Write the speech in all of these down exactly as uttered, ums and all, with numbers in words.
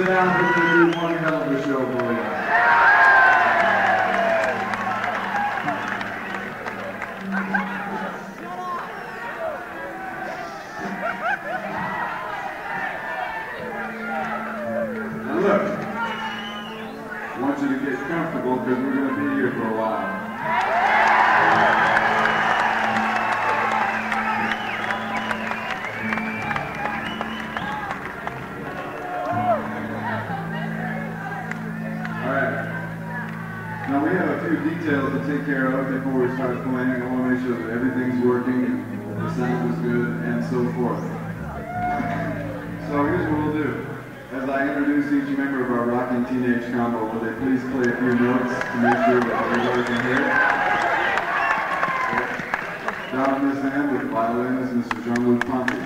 sit down, we're going to do one hell of a show for you. Now look, I want you to get comfortable because we're going to be here for a while. Now we have a few details to take care of before we start playing. I want to make sure that everything's working, the sound is good, and so forth. So here's what we'll do. As I introduce each member of our Rocking Teenage Combo, will they please play a few notes to make sure that everybody can hear it? Down on this end with the violin is Mister Jean-Luc Ponty.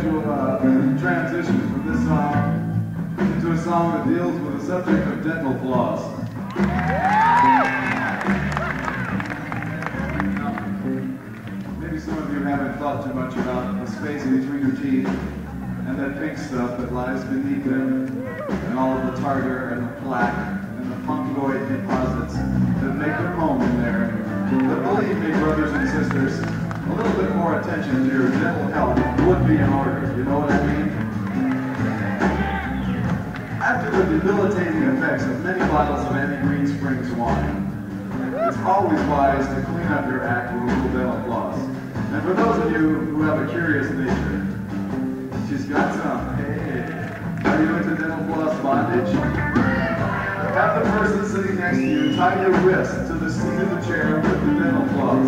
natural uh, transition from this song into a song that deals with the subject of dental floss. Maybe some of you haven't thought too much about the space between your teeth and that pink stuff that lies beneath them, and all of the tartar and the plaque and the fungoid deposits that make their home in there. But believe me, brothers and sisters, a little bit more attention to your dental health would be in order. You know what I mean? After the debilitating effects of many bottles of Annie Green Springs wine, it's always wise to clean up your act with a little dental floss. And for those of you who have a curious nature, she's got some. Hey, are you into dental floss bondage? Have the person sitting next to you tie your wrist to the seat of the chair with the dental floss.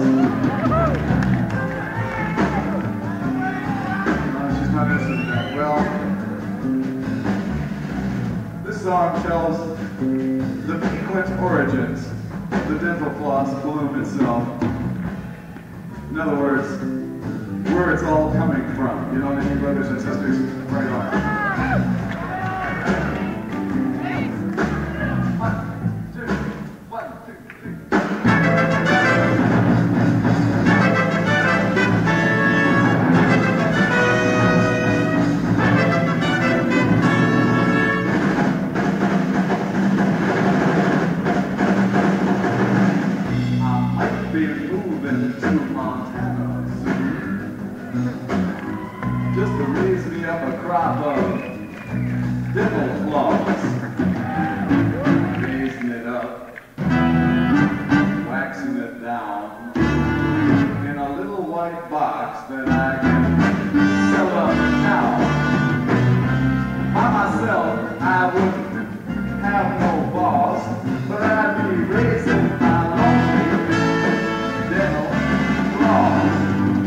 No, she's not interested in that. Well, this song tells the piquant origins of the dental floss bloom itself. In other words, where it's all coming from. You know what I mean, brothers and sisters? Right on. Just to raise me up a crop of dental floss, raising it up, waxing it down in a little white box that I can sell up now. By myself, I wouldn't have no boss, but I'd be raising my lonely dental floss.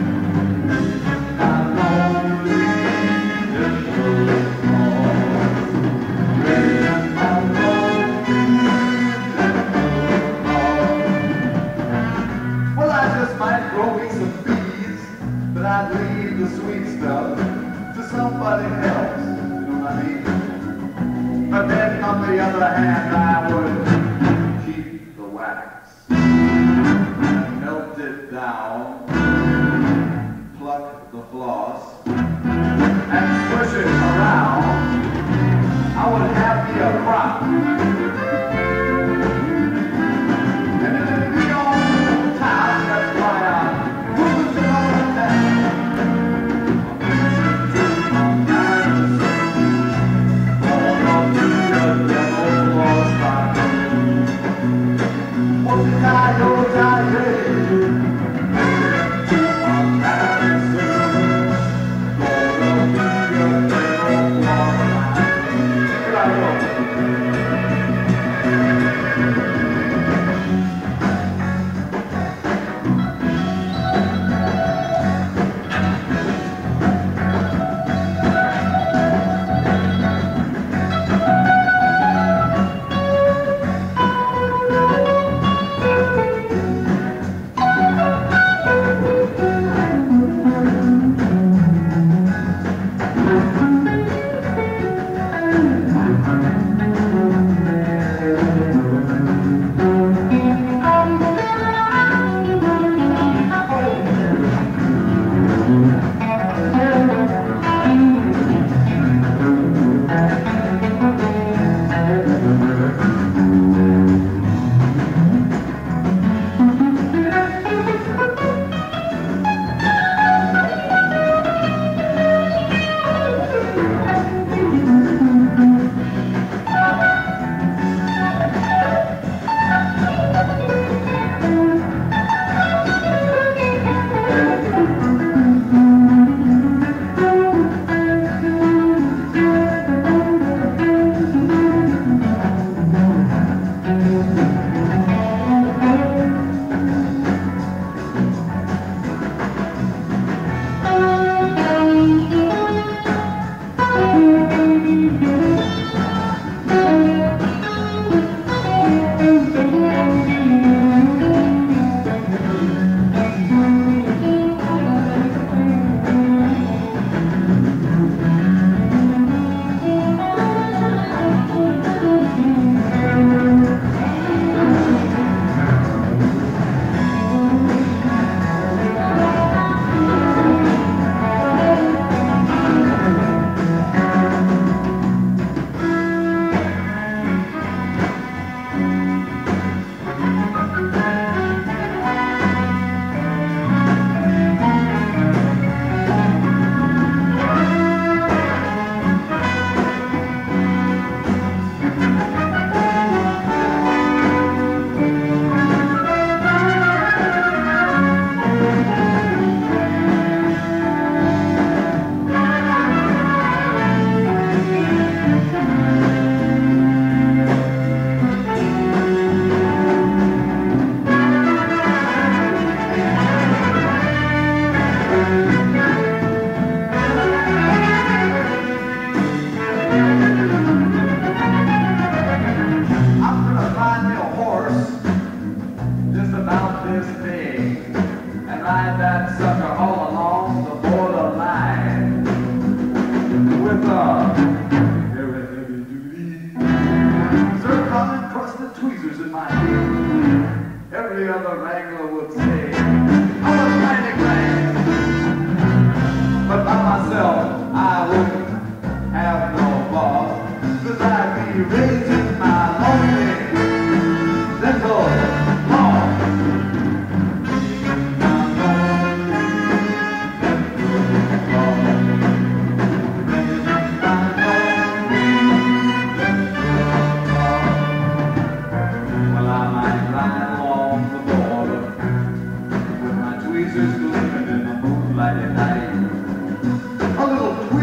I'd leave the sweet stuff to somebody else, you know what I mean? But then on the other hand, I would keep the wax and melt it down, pluck the floss, and squish it around. I would have me a crop. And then it'd be on top, that's why I push it on down. Devil lost my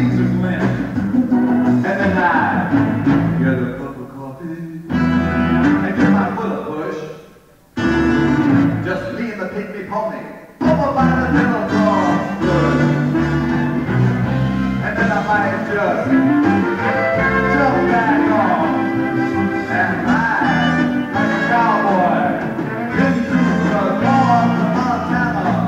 Caesar's limb. And then I get a cup of coffee and give my foot a push. Just me and the pygmy pony over by the middle cross bush. And then I might just jump back on and ride like a cowboy into the north of Montana.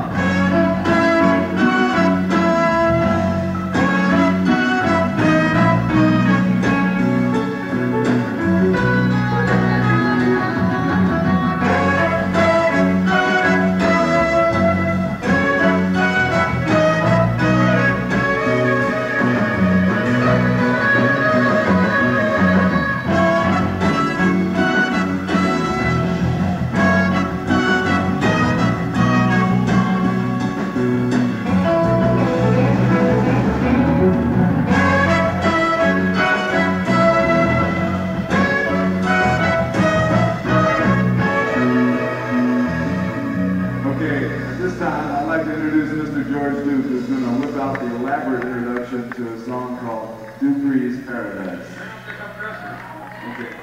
George Duke is going to whip out the elaborate introduction to a song called Dupree's Paradise. Okay.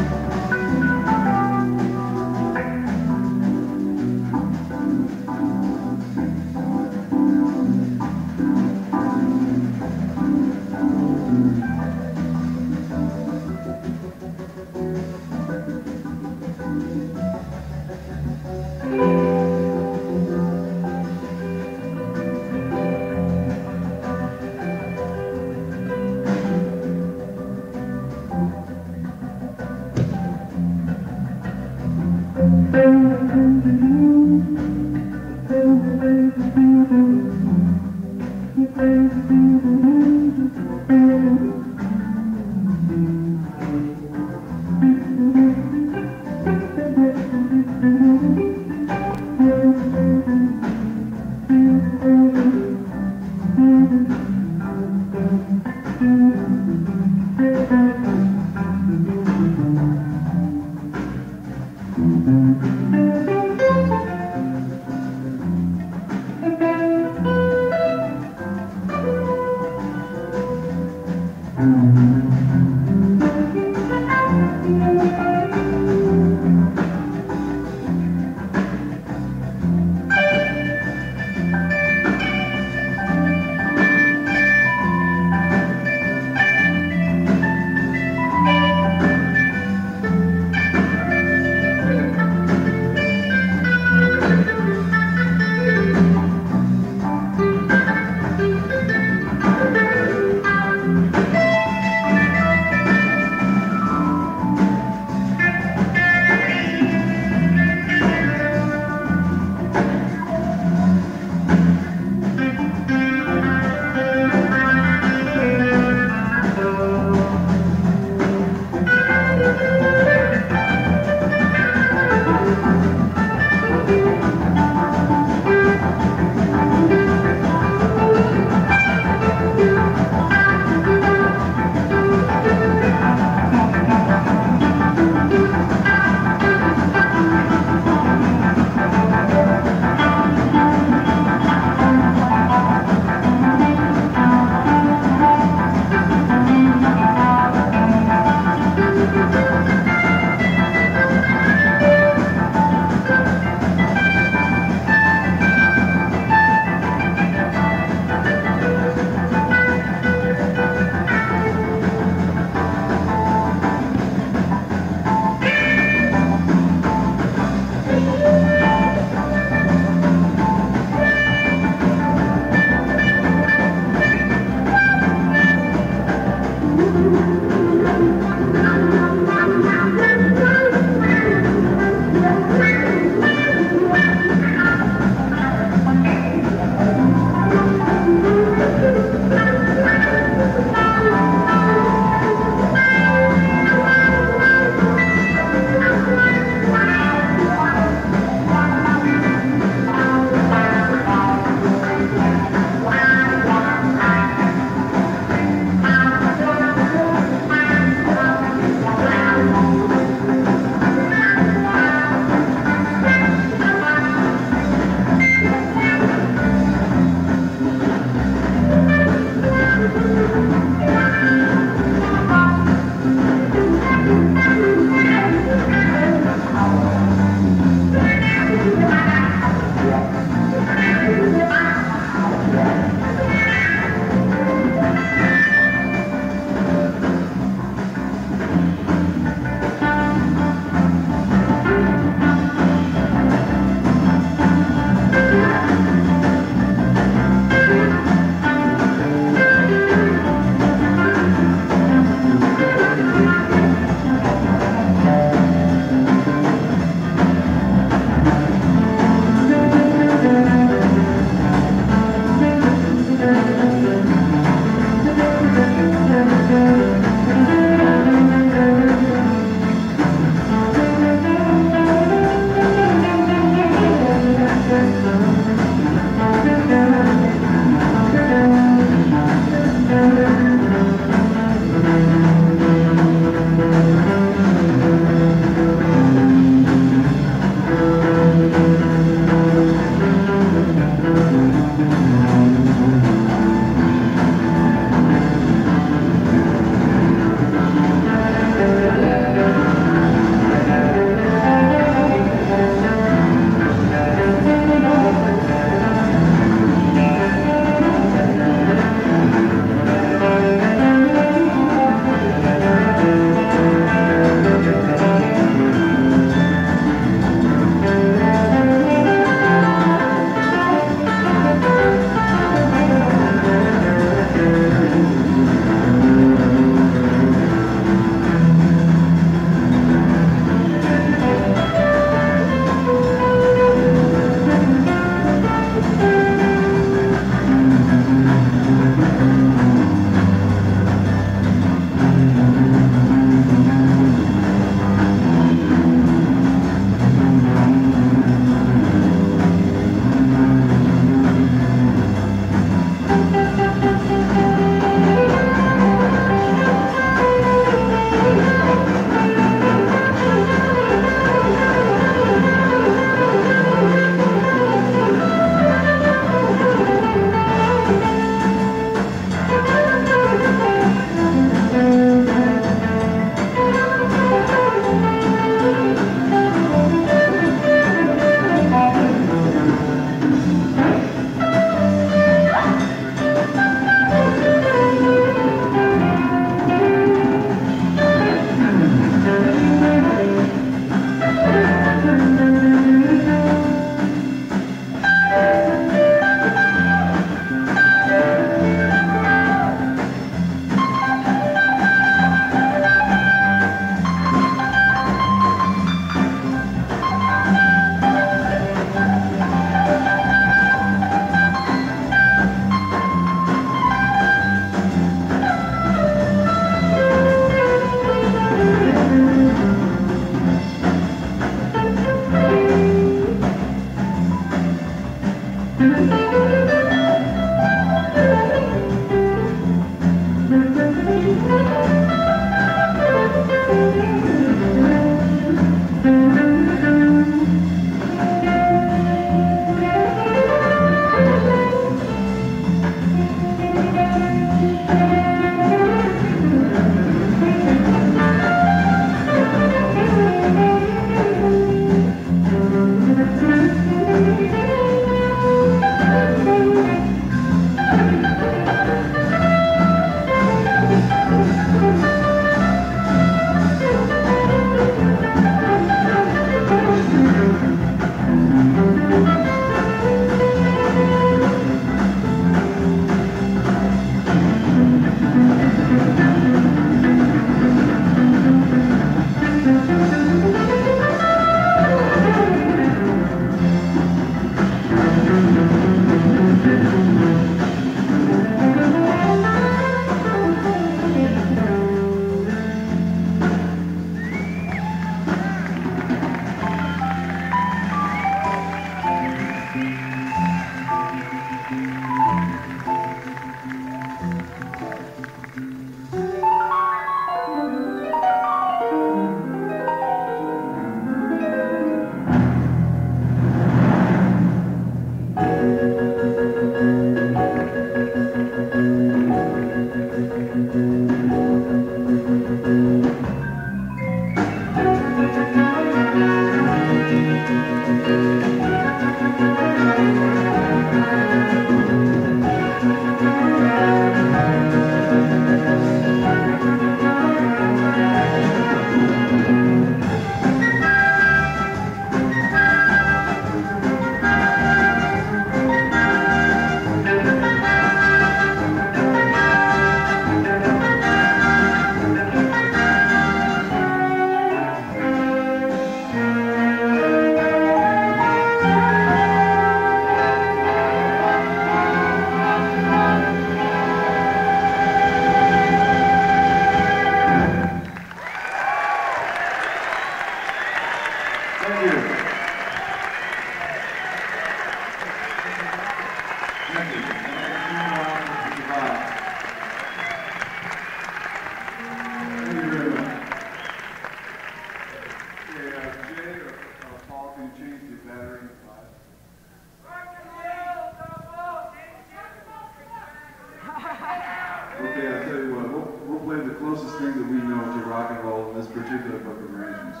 closest thing that we know to rock and roll in this particular book of arrangements.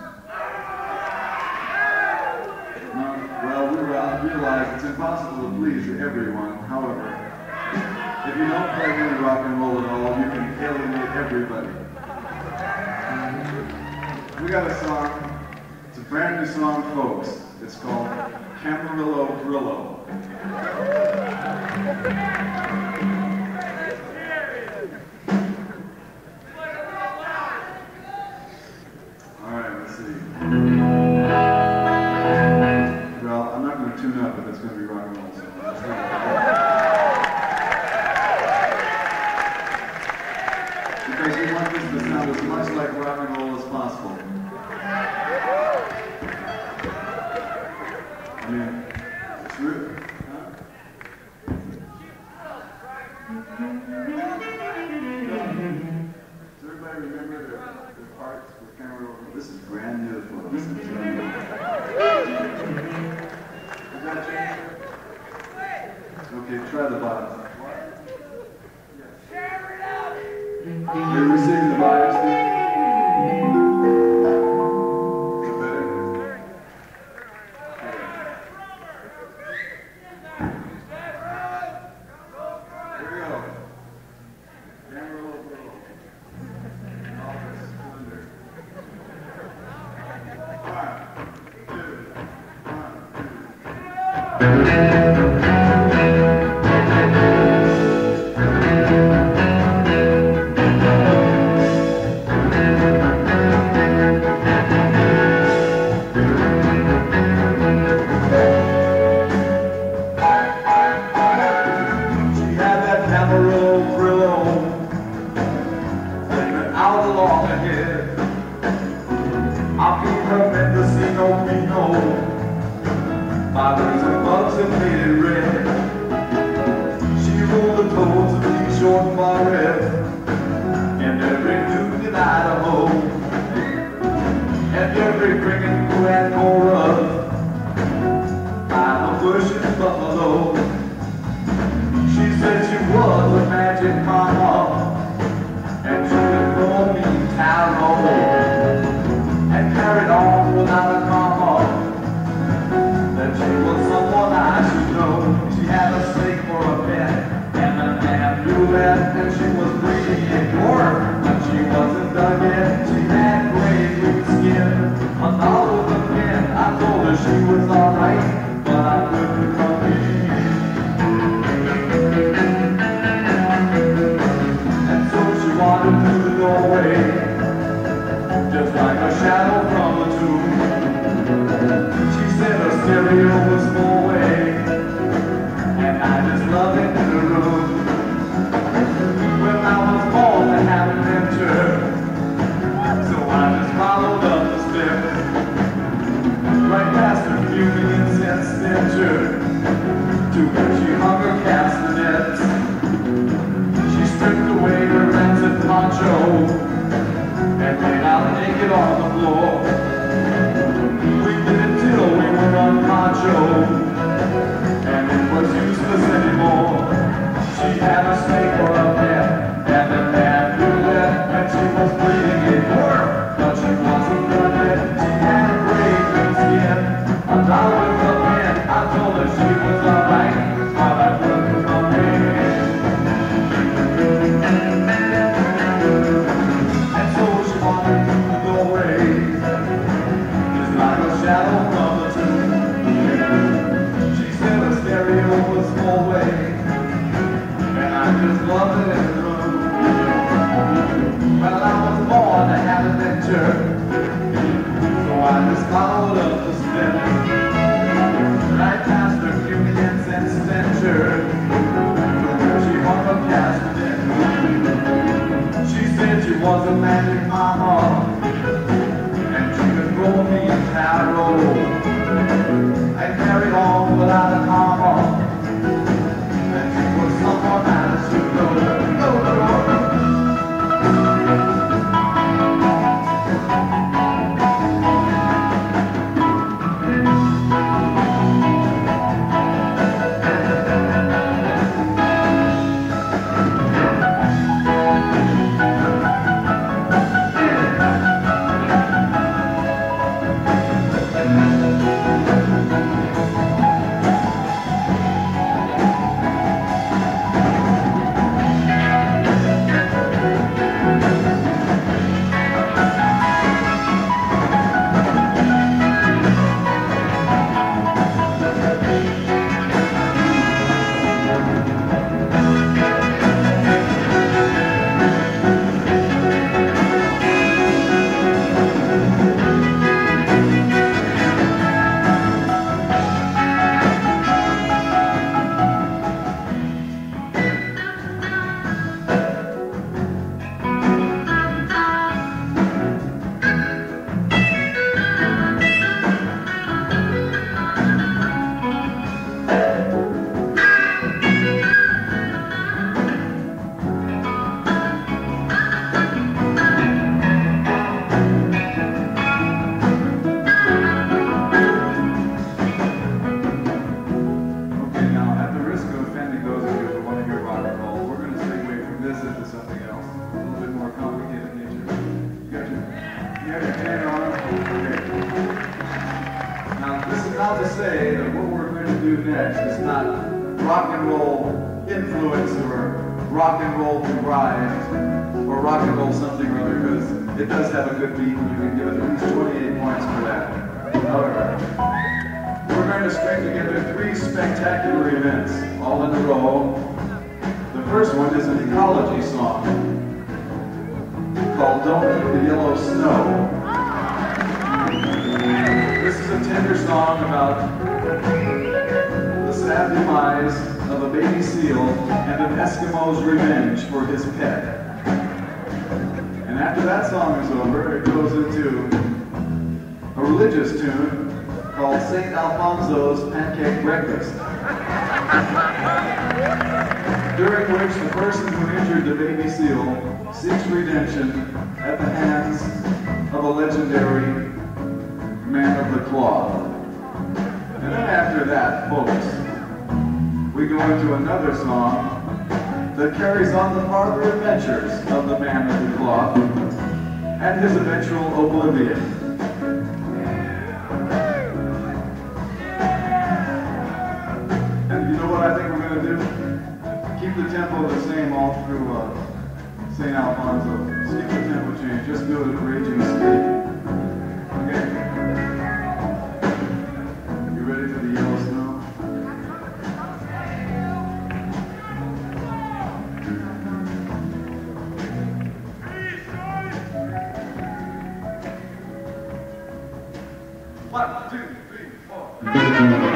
Now, well, we realize it's impossible to please everyone. However, if you don't play any rock and roll at all, you can alienate everybody. We got a song. It's a brand new song, folks. It's called Camarillo Grillo. All right, let's see. Well, I'm not going to tune up, but it's going to be rock and roll. So let's go. Because we want this to sound as much like rock and roll as possible. I mean, it's real. Huh? Does everybody remember their, their parts with camera over? This is brand new for us. Listen to me. Is that changed? Okay, try the bottom. You're receiving the bias, Steve? Is it better? Here we go. Camarillo Grillo. Office Splendor. One, two, one, bottles and bugs and painted red. She rolled the clothes of these short barrette, and every noon in Idaho, and every drinking and Cora, by the bush in Buffalo. She said she was a magic mama, and she could call me Tyrone, and carried on without a comma. That she was someone I should know. She had a snake for a pet, and a man knew that, and she was breeding in York, but she wasn't done yet. She had gray blue skin, a doll with a pen. I told her she was alright, but I couldn't compete. And so she wandered through the doorway, just like a shadow from a tomb. She said her stereo was full way, and I just loved it in the room. Well, I was born to have an adventure, so I just followed up the steps, right past her fuming incense stencher, to where she hung her castanets. She stripped away her rancid poncho, and laid out naked on the floor. We did it till we were unconcho, and it was useless anymore. She had a snake for a pet, and the man knew that, and she was bleeding in her, but she wasn't done yet. She had gray green skin, a doll with a pen. I told her she was alright, but I couldn't come in. And so she wandered through the doorway, just like a shadow from the tomb. She said her stereo was full way, and I just loved it in the room. Well, I was born to have adventure, so I just followed up the steps, right past her fuming incense stencher, where she hung her castanet. She said she was a magic mama, and she could roll me in tarot. I carried on without a comma, and she was someone I should know. No, no, no. proud to say that what we're going to do next is not rock and roll influence or rock and roll derived or rock and roll something or other, because it does have a good beat and you can give it at least twenty-eight points for that. However, we're going to string together three spectacular events all in a row. The first one is an ecology song called Don't Eat the Yellow Snow. This is a tender song about the sad demise of a baby seal and an Eskimo's revenge for his pet. And after that song is over, it goes into a religious tune called Saint Alfonso's Pancake Breakfast, during which the person who injured the baby seal seeks redemption at the hands of a legendary man of the cloth. And then after that, folks, we go into another song that carries on the farther adventures of the man of the cloth and his eventual oblivion. And you know what I think we're going to do? Keep the tempo the same all through uh, Saint Alfonso. Skip the tempo change, just do it at a raging speed. Okay? You ready for the yellow snow? One, two, three, four.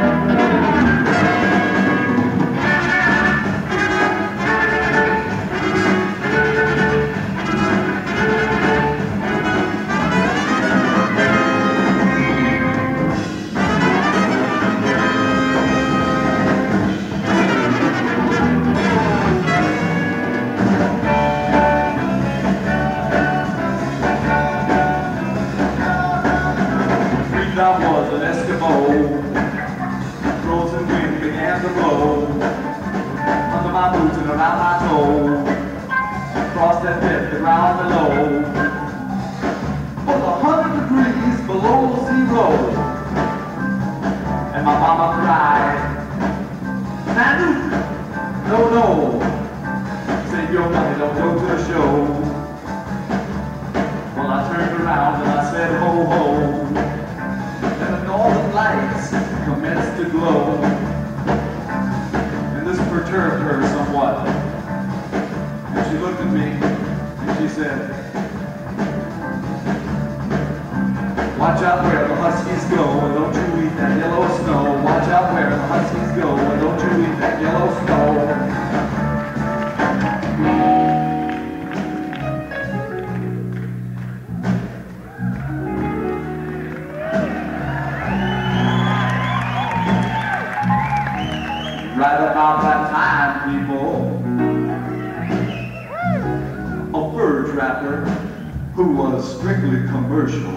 I was an Eskimo. Frozen wind began to blow under my boots and around my toe. Across that pit, the ground below was a hundred degrees below zero. And my mama cried, Nanu, no, no. Said, yo, money don't go to the show. Well, I turned around and I said, ho, ho. All the lights commenced to glow, and this perturbed her somewhat. And she looked at me and she said, watch out where the huskies go, and don't you eat that yellow snow. Watch out where the huskies go, and don't you eat that yellow snow. Right about that time, people, a fur trapper who was strictly commercial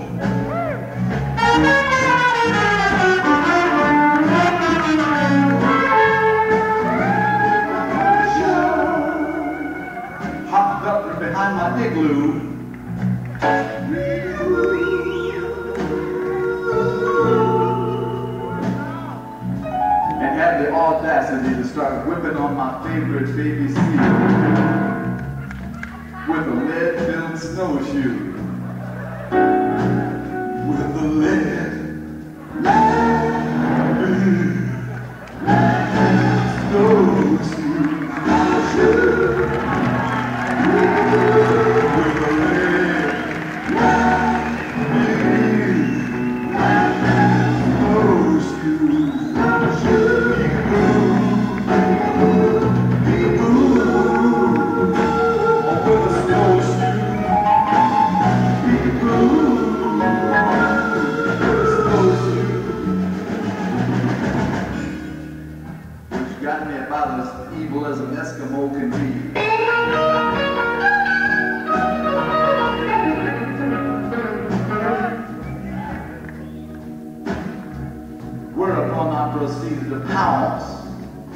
hopped up behind my igloo and had the audacity to start whipping on my favorite baby seal with a lead-filled snowshoe. With a lead, lead, snowshoe. With a lead, got me about as evil as an Eskimo can be. Whereupon I proceeded to pounce,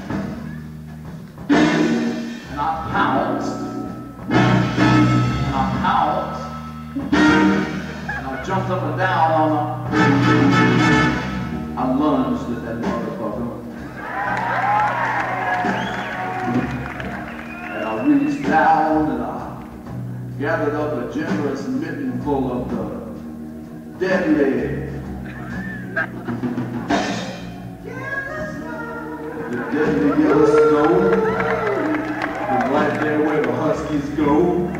and I pounced, and I pounced, and I jumped up and down on a I lunged at that motherfucker. And I reached down and I gathered up a generous mitten full of the deadly, the deadly yellow snow, and right there where the huskies go.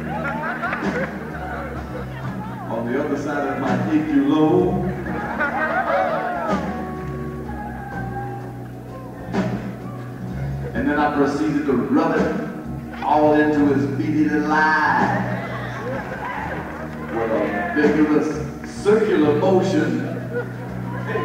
On the other side of my D Q low. And then I proceeded to rub it all into his beady little eye with a vigorous circular motion. Hey.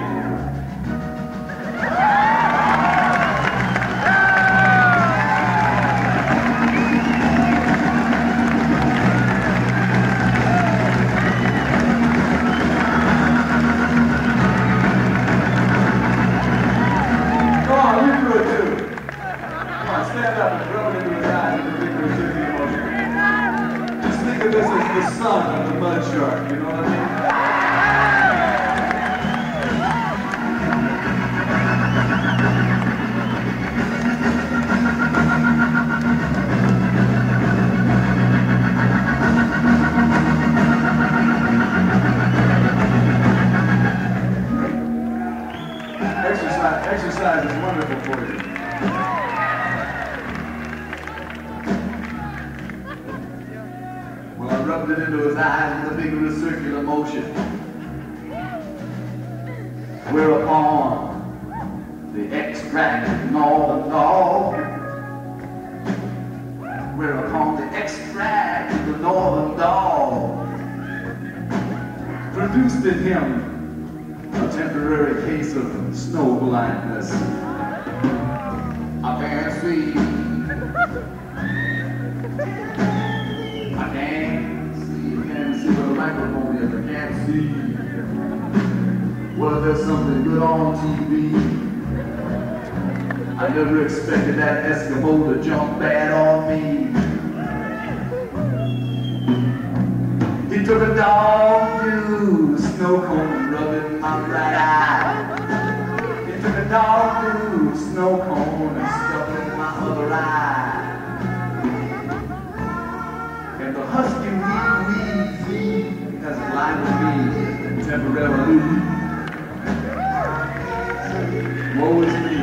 Stand up and rub it into his eyes with a vigorous circular motion. Just think of this as the son of the mud shark, you know what I mean? Exercise, exercise is wonderful for you. Well, I rubbed it into his eyes with a vigorous circular motion. Whereupon the extracted northern dog, whereupon the extract of the northern dog produced in him a temporary case of snow blindness. I can't see. I can't see. I can't see with the microphone yet. I can't see. Well, there's something good on T V. I never expected that Eskimo to jump bad on me. He took a dog to the snow cone and rubbed it in my right eye. He took a dog to the snow cone and stuck it in my other eye. And the husky wee wee has blinded me temporarily. Woe is me.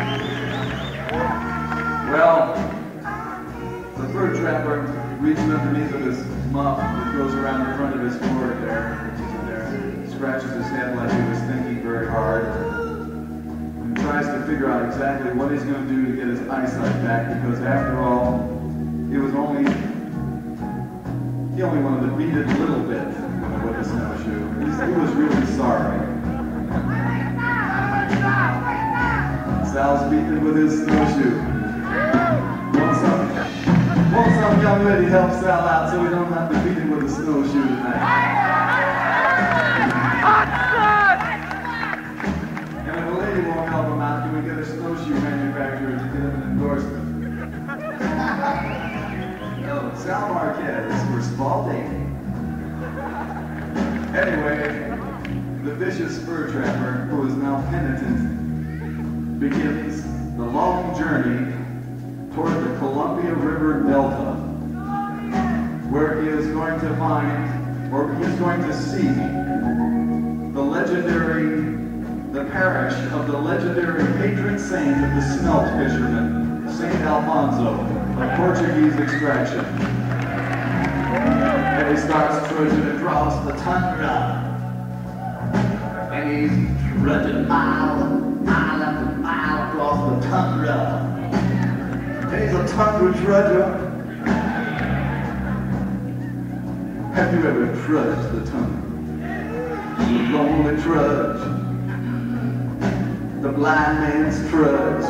Well, the fur trapper reaching underneath of his muff that goes around the front of his forehead there, which isn't there, scratches his head like he was thinking very hard, and tries to figure out exactly what he's going to do to get his eyesight back, because after all, it was only, he only wanted to beat it a little bit with a snowshoe. He's, he was really sorry. Sal's beating with his snowshoe. Want some, want some young lady help Sal out so we don't have to beat him with a snowshoe tonight. And if a lady won't help him out, can we get a snowshoe manufacturer to get him an endorsement? No, Sal Marquez for Spalding. Anyway, the vicious fur trapper, who is now penitent, begins the long journey toward the Columbia River Delta, where he is going to find, or he is going to see, the legendary, the parish of the legendary patron saint of the smelt fishermen, Saint Alfonso, of Portuguese extraction. And he starts trudging across the tundra, and he's trudging mile mile after mile across the tundra. And he's a tundra trudger. Have you ever trudged the tundra? The lonely trudge. The blind man's trudge.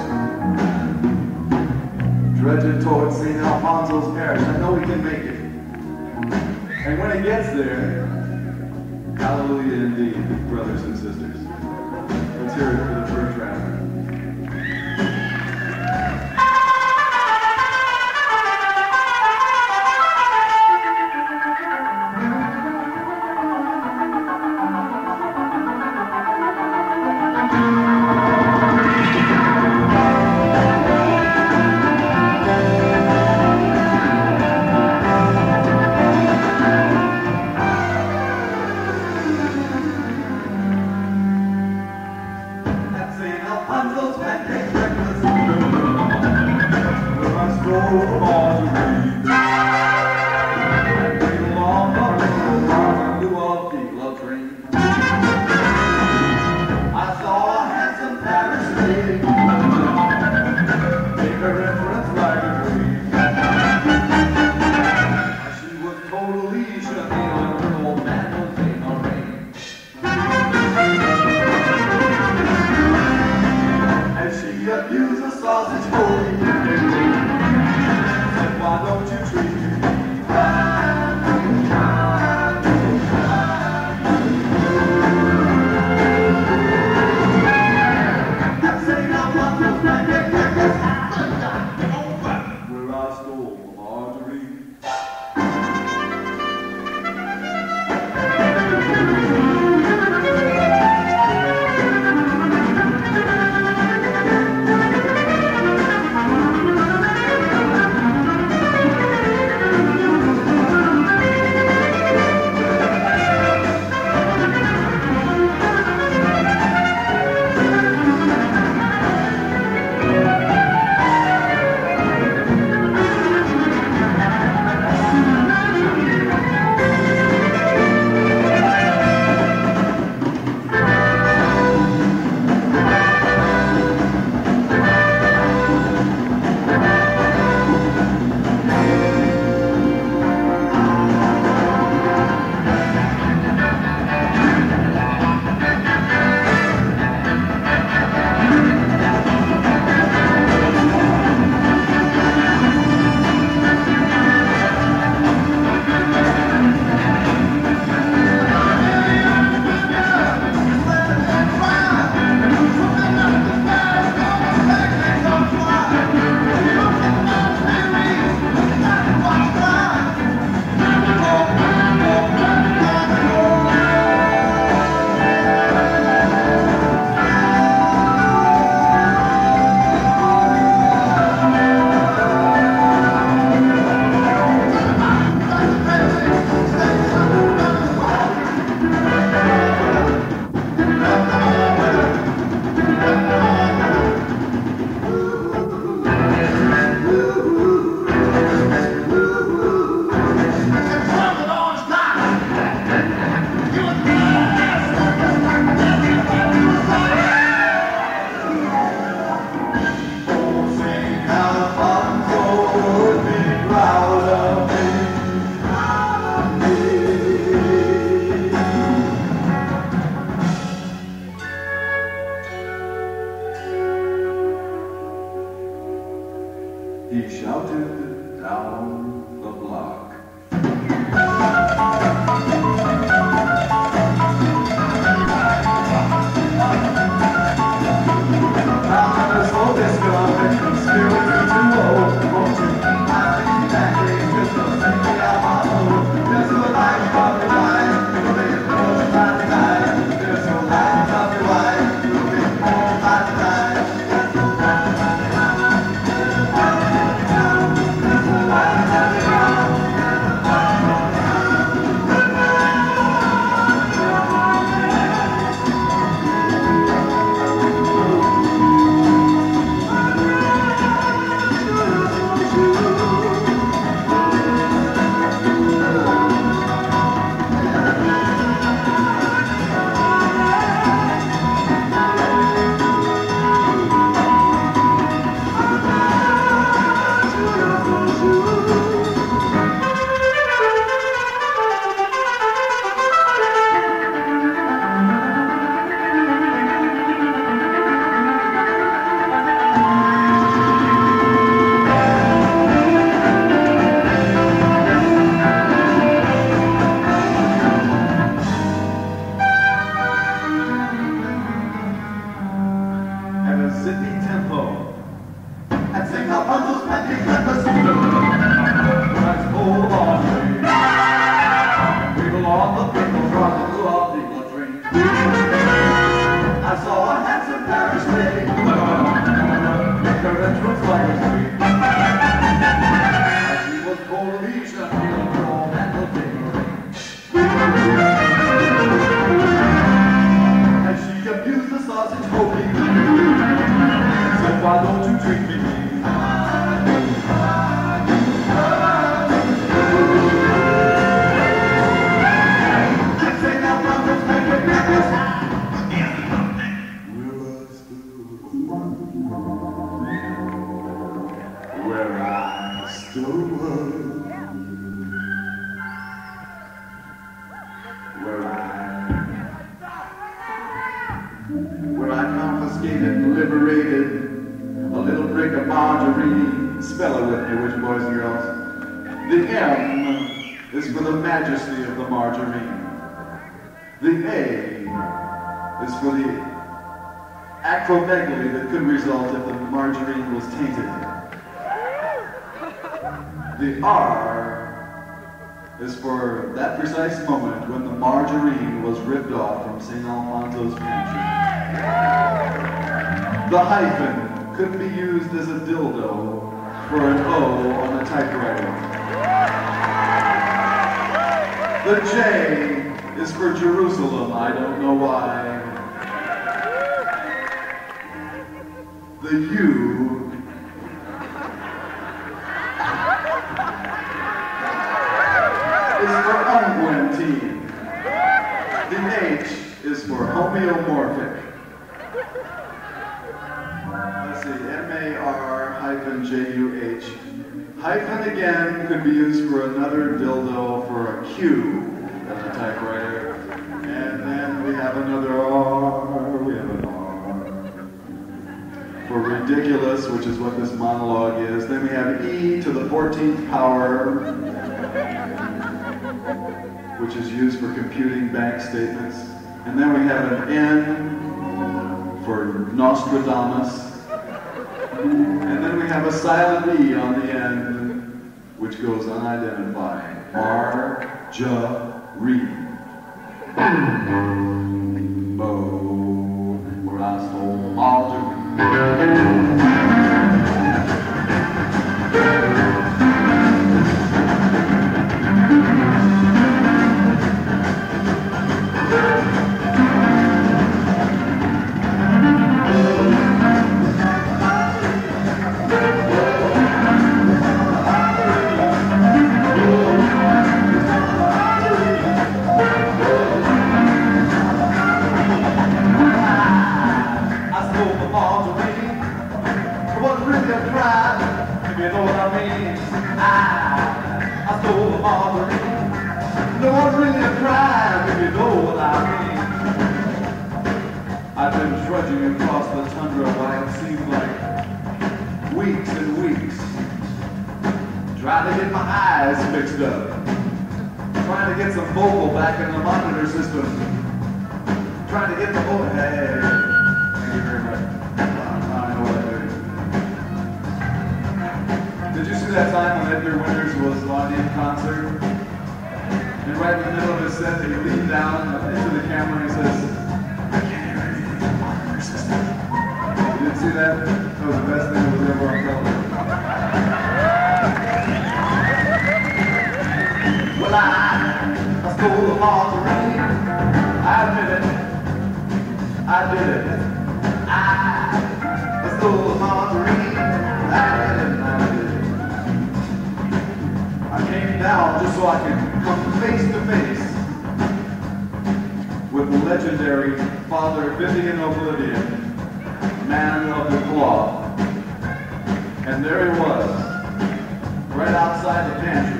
Trudging towards Saint Alfonso's parish. I know he can make it. And when he gets there, hallelujah indeed, brothers and sisters. Let's hear it for the fur trapper. Thank you. Keisha Neal and her old man Jose Noreen. And she abused the sausage holding said, why don't you treat me? Where I stole the margarine. paraded a little brick of margarine. Spell it with me, would you, boys and girls? The M is for the majesty of the margarine. The A is for the acromegaly that could result if the margarine was tainted. The R is for that precise moment when the margarine was ripped off from Saint Alfonso's pantry. The hyphen could be used as a dildo for an O on a typewriter. The J is for Jerusalem, I don't know why. The U is for unguentine. The H is for homeomorphic. Let's see, M A R hyphen J U H. Hyphen again could be used for another dildo for a Q on a typewriter. And then we have another R, we have an R. For ridiculous, which is what this monologue is. Then we have E to the fourteenth power, which is used for computing bank statements. And then we have an N for Nostradamus. And then we have a silent E on the end, which goes unidentified. Mar-ja-re. Oh, where I stole all the trying to get my eyes fixed up, trying to get some vocal back in the monitor system, trying to get the vocal. Hey, thank you very much. I know what I'm doing. Did you see that time when Edgar Winters was on in concert? And right in the middle of his set, he leaned down into the camera and he says, "I can't hear anything in the monitor system." You didn't see that? That was the best thing that was ever on television. Well, I, I stole the margarine. I admit it. I did it. I, I stole the margarine. I did it. I did it. I came down just so I could come face to face with the legendary Father Vivian Oblivion, man of the cloth. And there he was, right outside the pantry.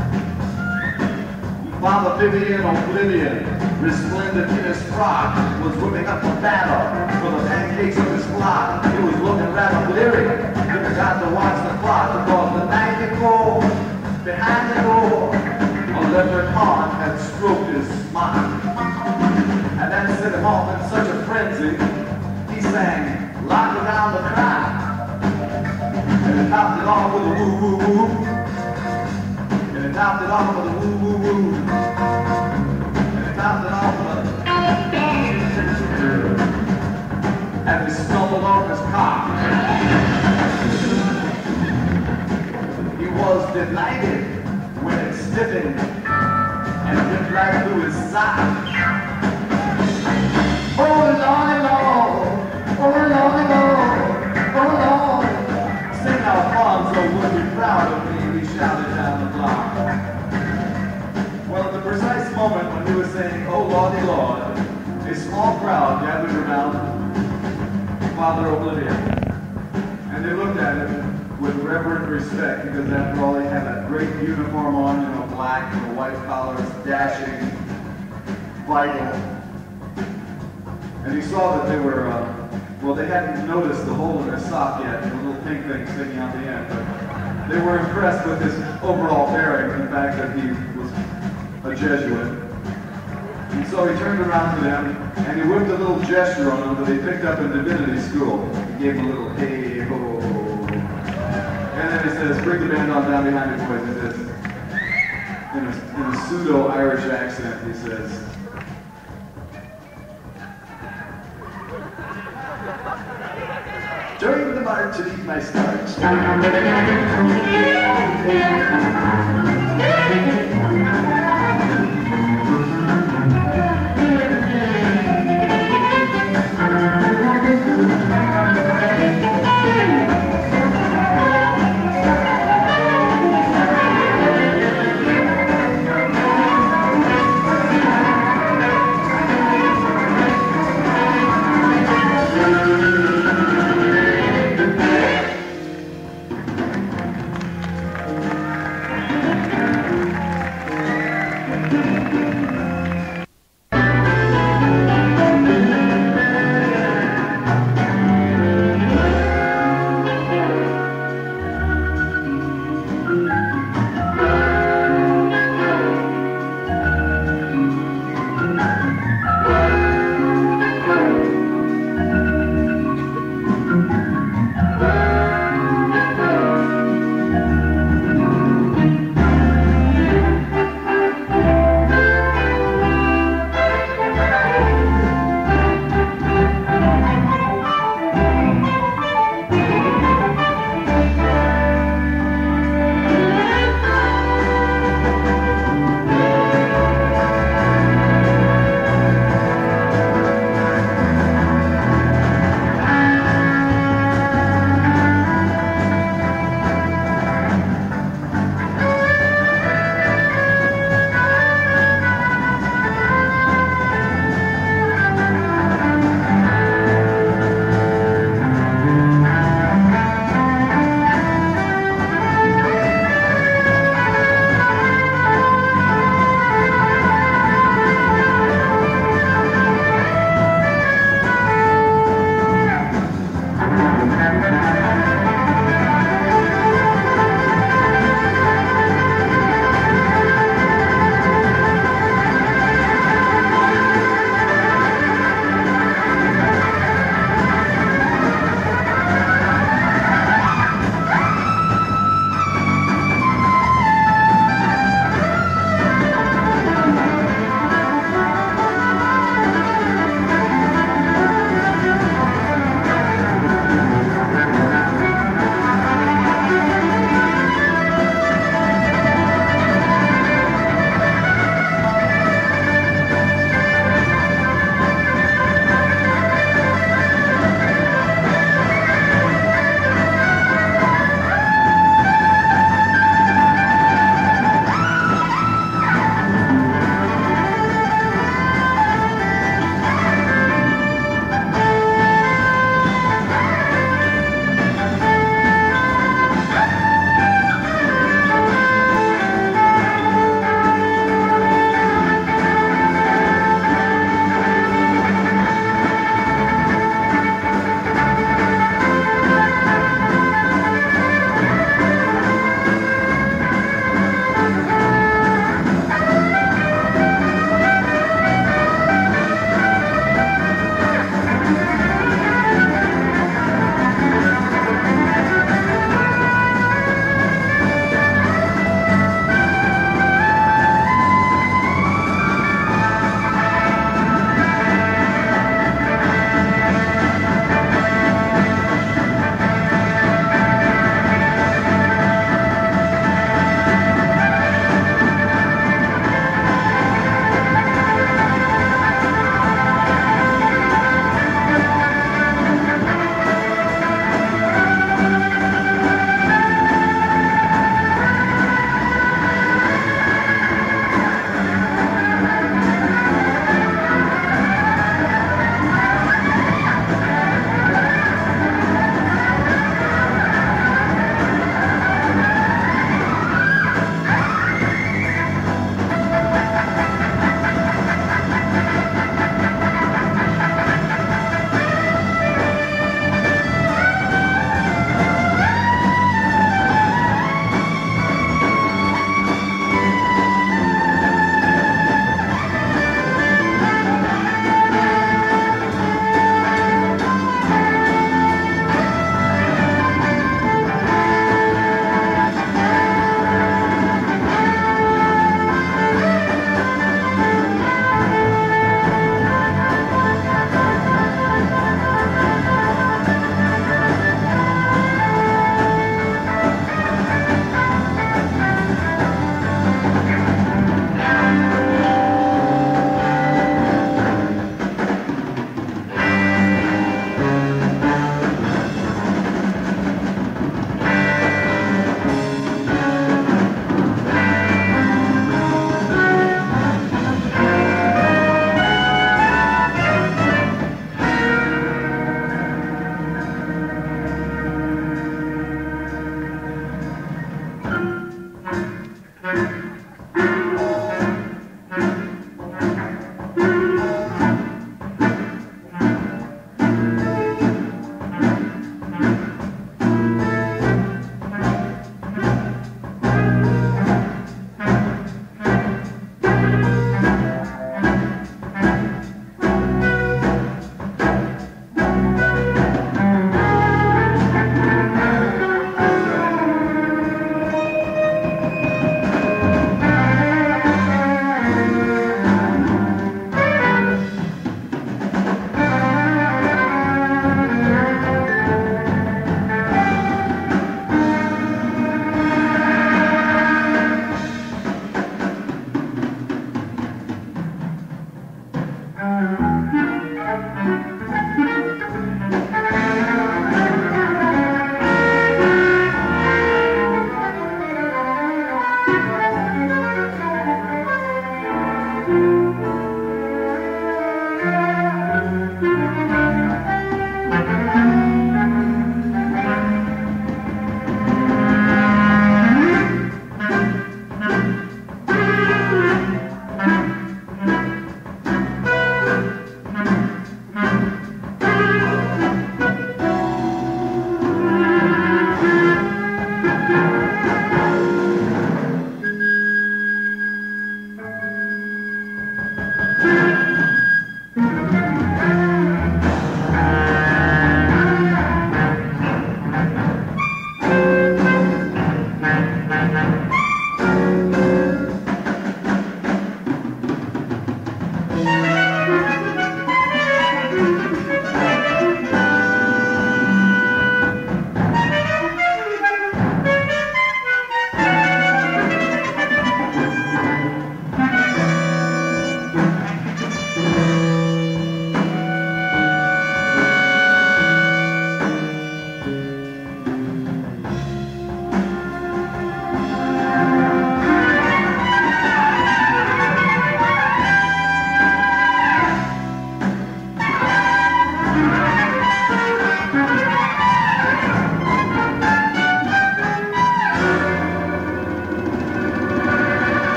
Father Vivian Oblivion, resplendent in his frock, was whipping up the batter for the pancakes of his flock. He was looking rather bleary. He forgot to watch the clock because the night before, behind the door, a leprechaun had stroked his smock. And that set him off in such a frenzy, he sang, "Lock Around the Clock." And he topped it off with a woo woo woo. And he topped it off with a woo woo woo. And he topped it off with a... And he stumbled off his cock. He was delighted when it stiffened and went right through his sock. Oh Lordy Lord, oh Lordy Lord, oh Lord. Saint Alfonso would be proud of me, he shouted down the block. Well, at the precise moment when he was saying, "Oh Lordy Lord," a small crowd gathered around Father Oblivion. And they looked at him with reverent respect because after all he had a great uniform on, you know, black with a white collar, dashing, vital. And he saw that they were uh, Well, they hadn't noticed the hole in his sock yet, and the little pink thing sticking out the end, but they were impressed with his overall bearing and the fact that he was a Jesuit. And so he turned around to them, and he whipped a little gesture on them that he picked up in divinity school. He gave them a little hey ho. And then he says, bring the band on down behind you, boys. He says, in a, in a pseudo-Irish accent, he says, during the march to keep my starch.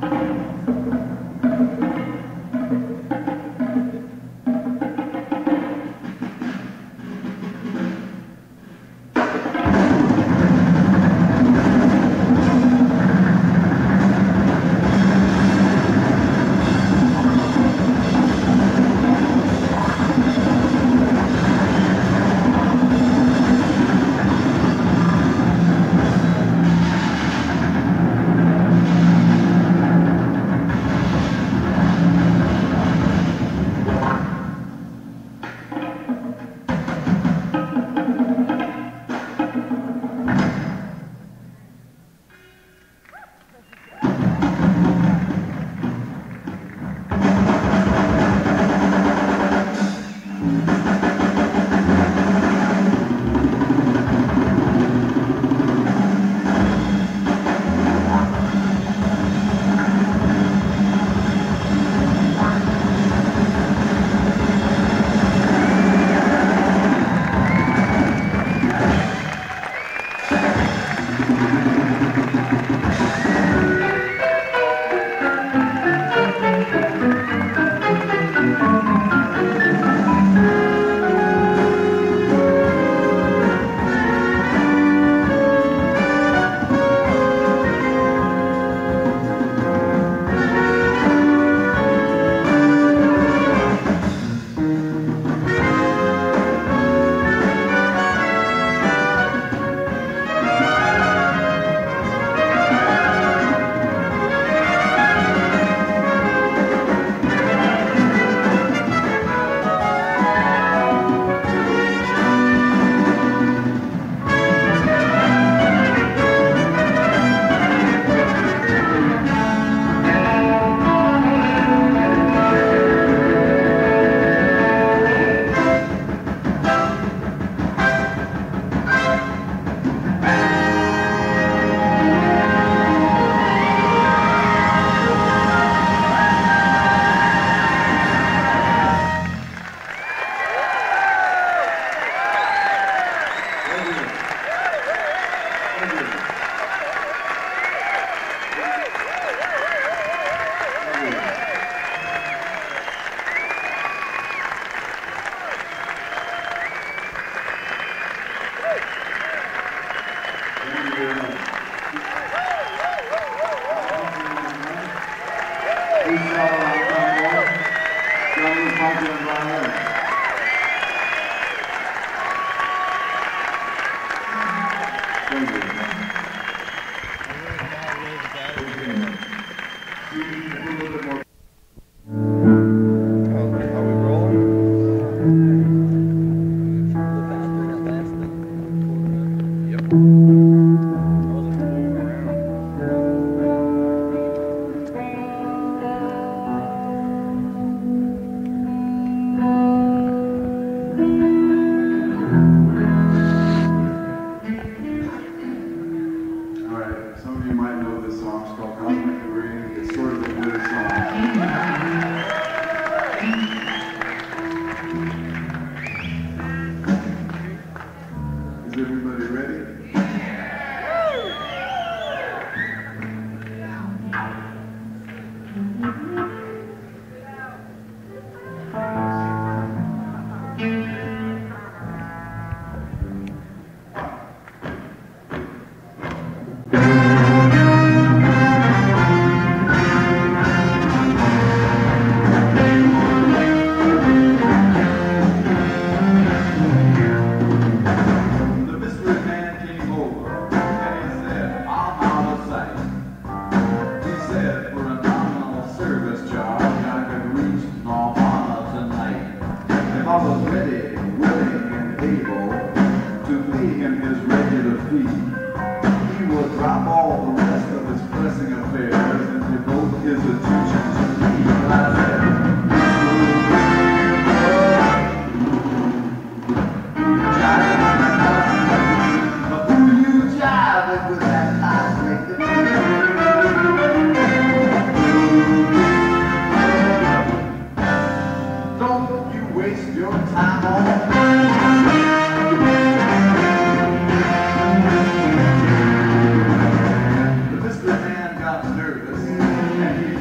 Thank you.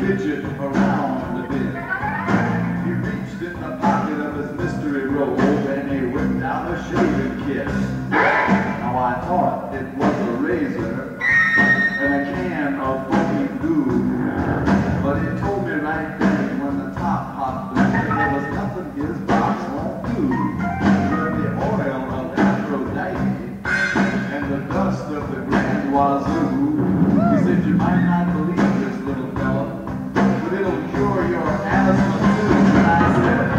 fidget around a bit. He reached in the pocket of his mystery robe and he whipped out a shaving kit. Now I thought it was a razor and a can of funky goo, but he told me right then when the top popped in there was nothing his box won't do. With the oil of Aphrodite and the dust of the Grand Wazoo, he said you might not believe this little fella, but it'll cure your asthma too. And I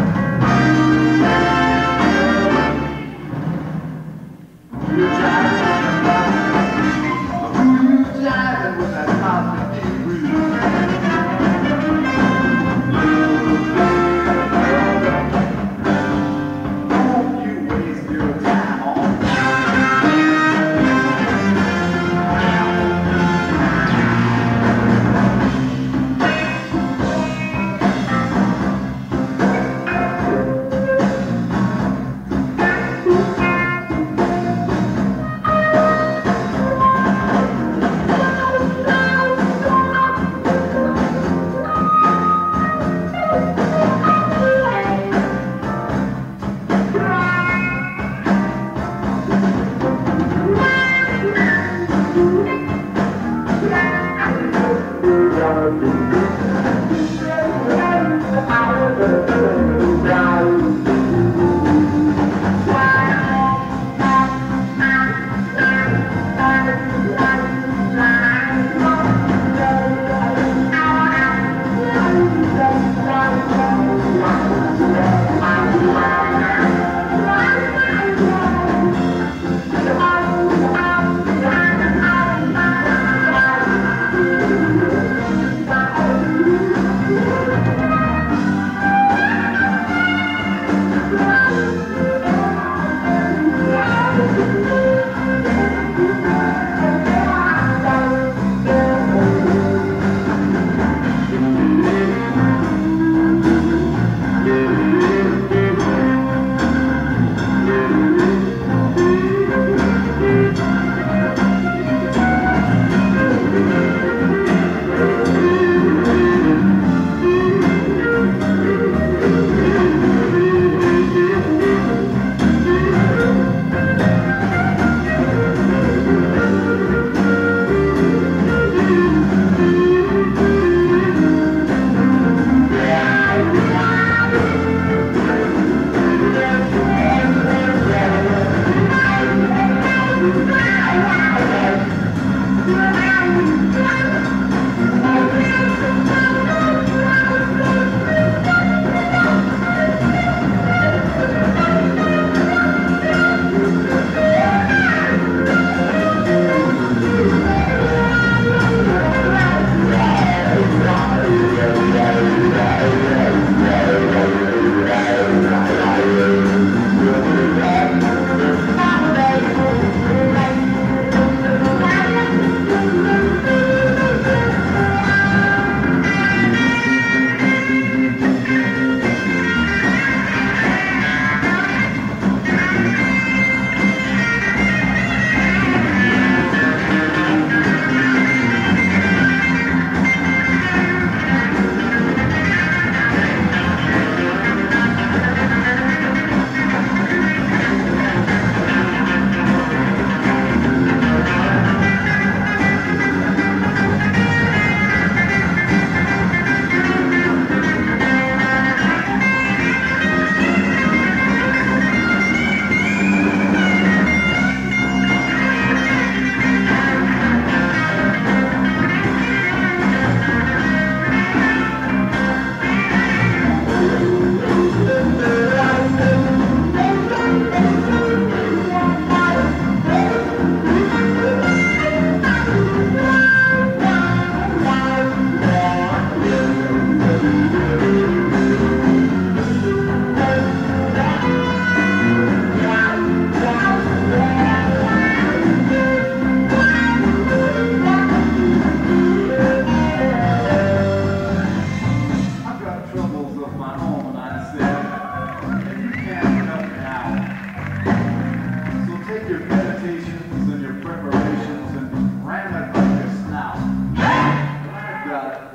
said, you're jiving with that cosmic deep breeze. Don't you waste your time on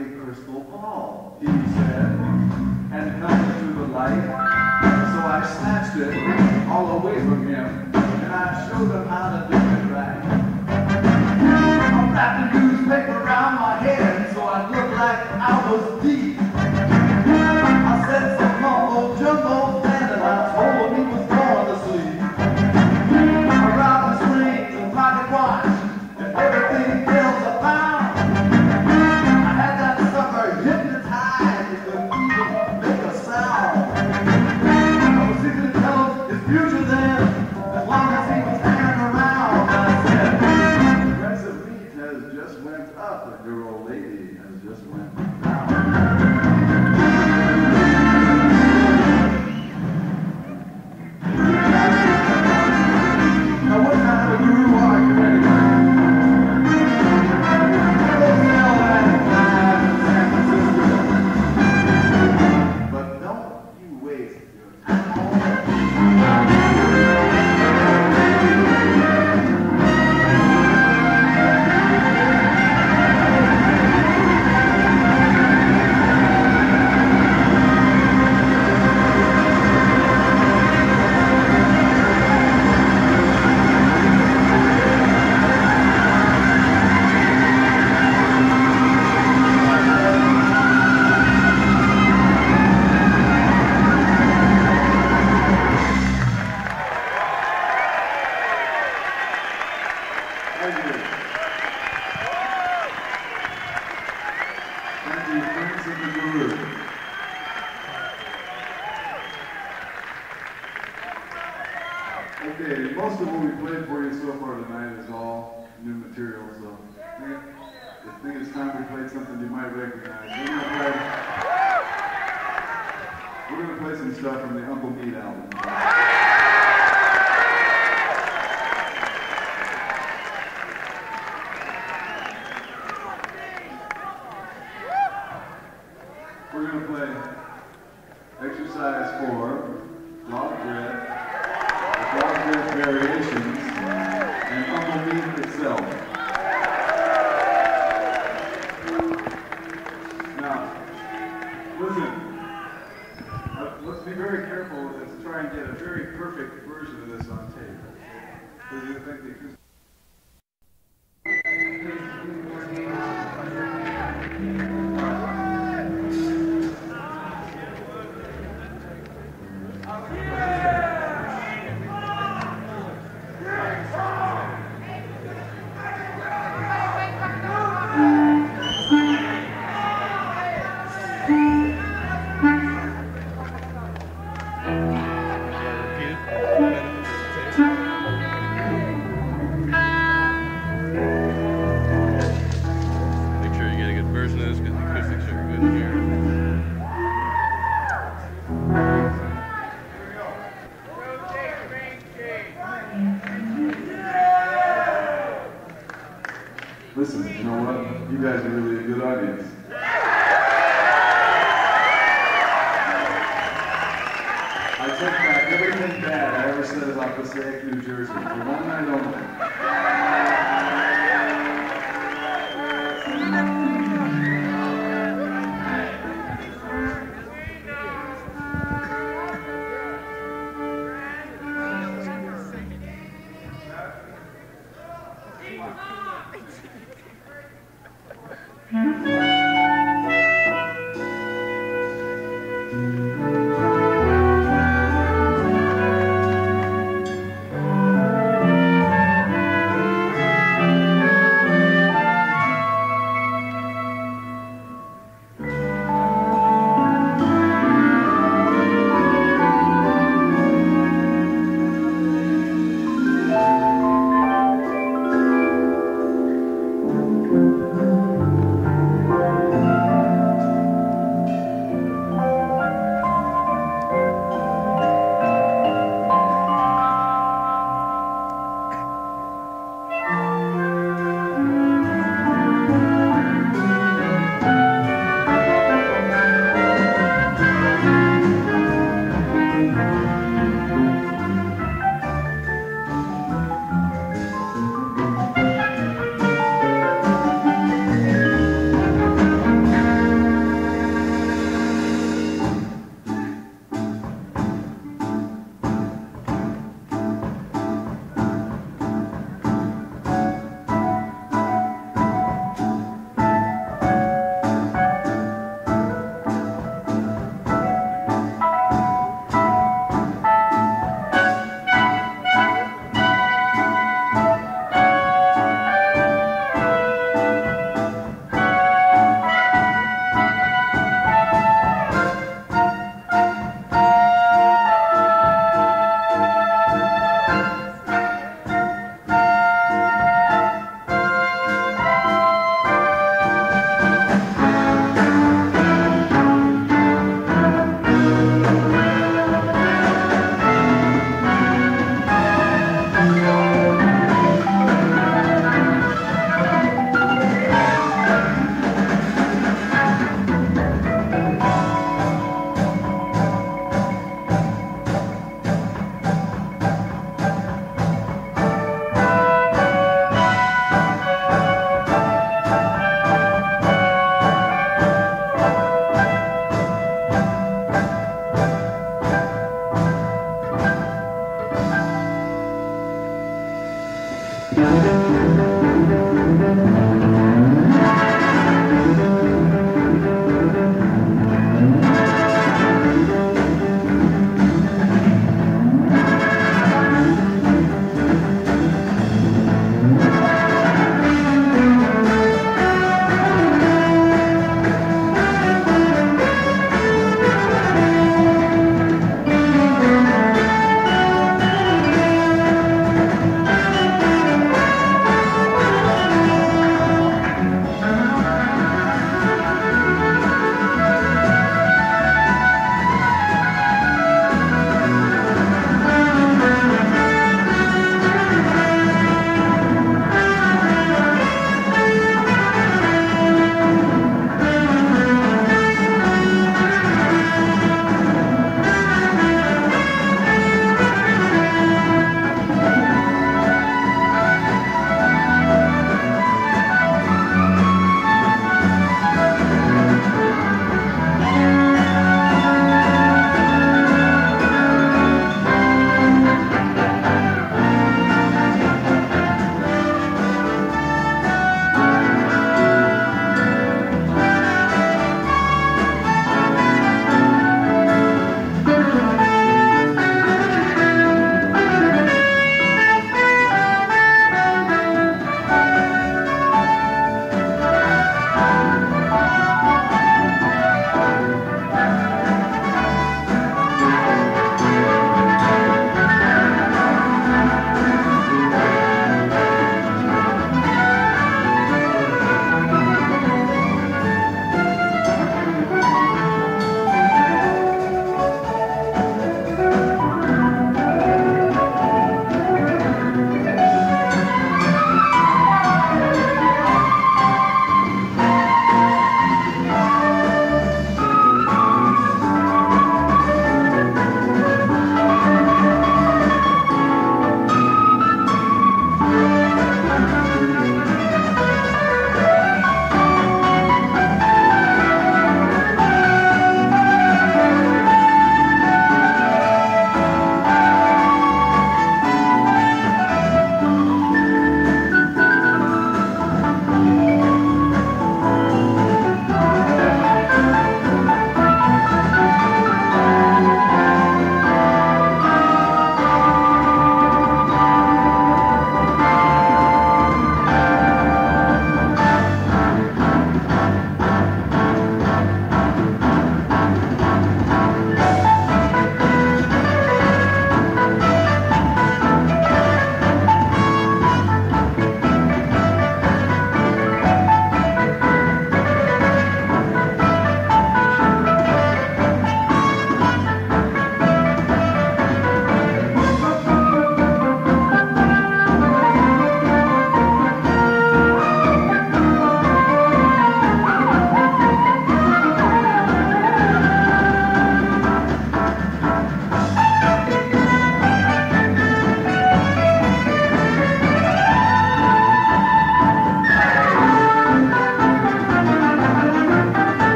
a crystal ball, he said, and held it to the light. So I snatched it all away from him, and I showed him how to do it right. I wrapped the newspaper around my head so I looked like I was deep. I said some mumbo jumbo, and I told him he was going to sleep. I robbed his rings and pocket watch and everything else I found. I had that sucker hypnotized, he couldn't even make a sound. I was eager to tell him his future then, as long as he was hanging around. I said, the price of meat has just went up, and your old lady has just went down. Now what kind of a guru are you anyway? Go sell that live in San Francisco. But don't you waste your time on it. Okay, most of what we played for you so far tonight is all new material, so I think, I think it's time we played something you might recognize. We're gonna play, we're gonna play some stuff from the Uncle Meat album. We're gonna play exercise four, Dog Bread, Dog Bread Variations, and Uncle Meat itself. Now, listen, uh, let's be very careful to try and get a very perfect version of this on tape. Because you think the acoustic Listen, you know what? You guys are really a good audience. I take back everything bad I ever said about Passaic, New Jersey, for one night only.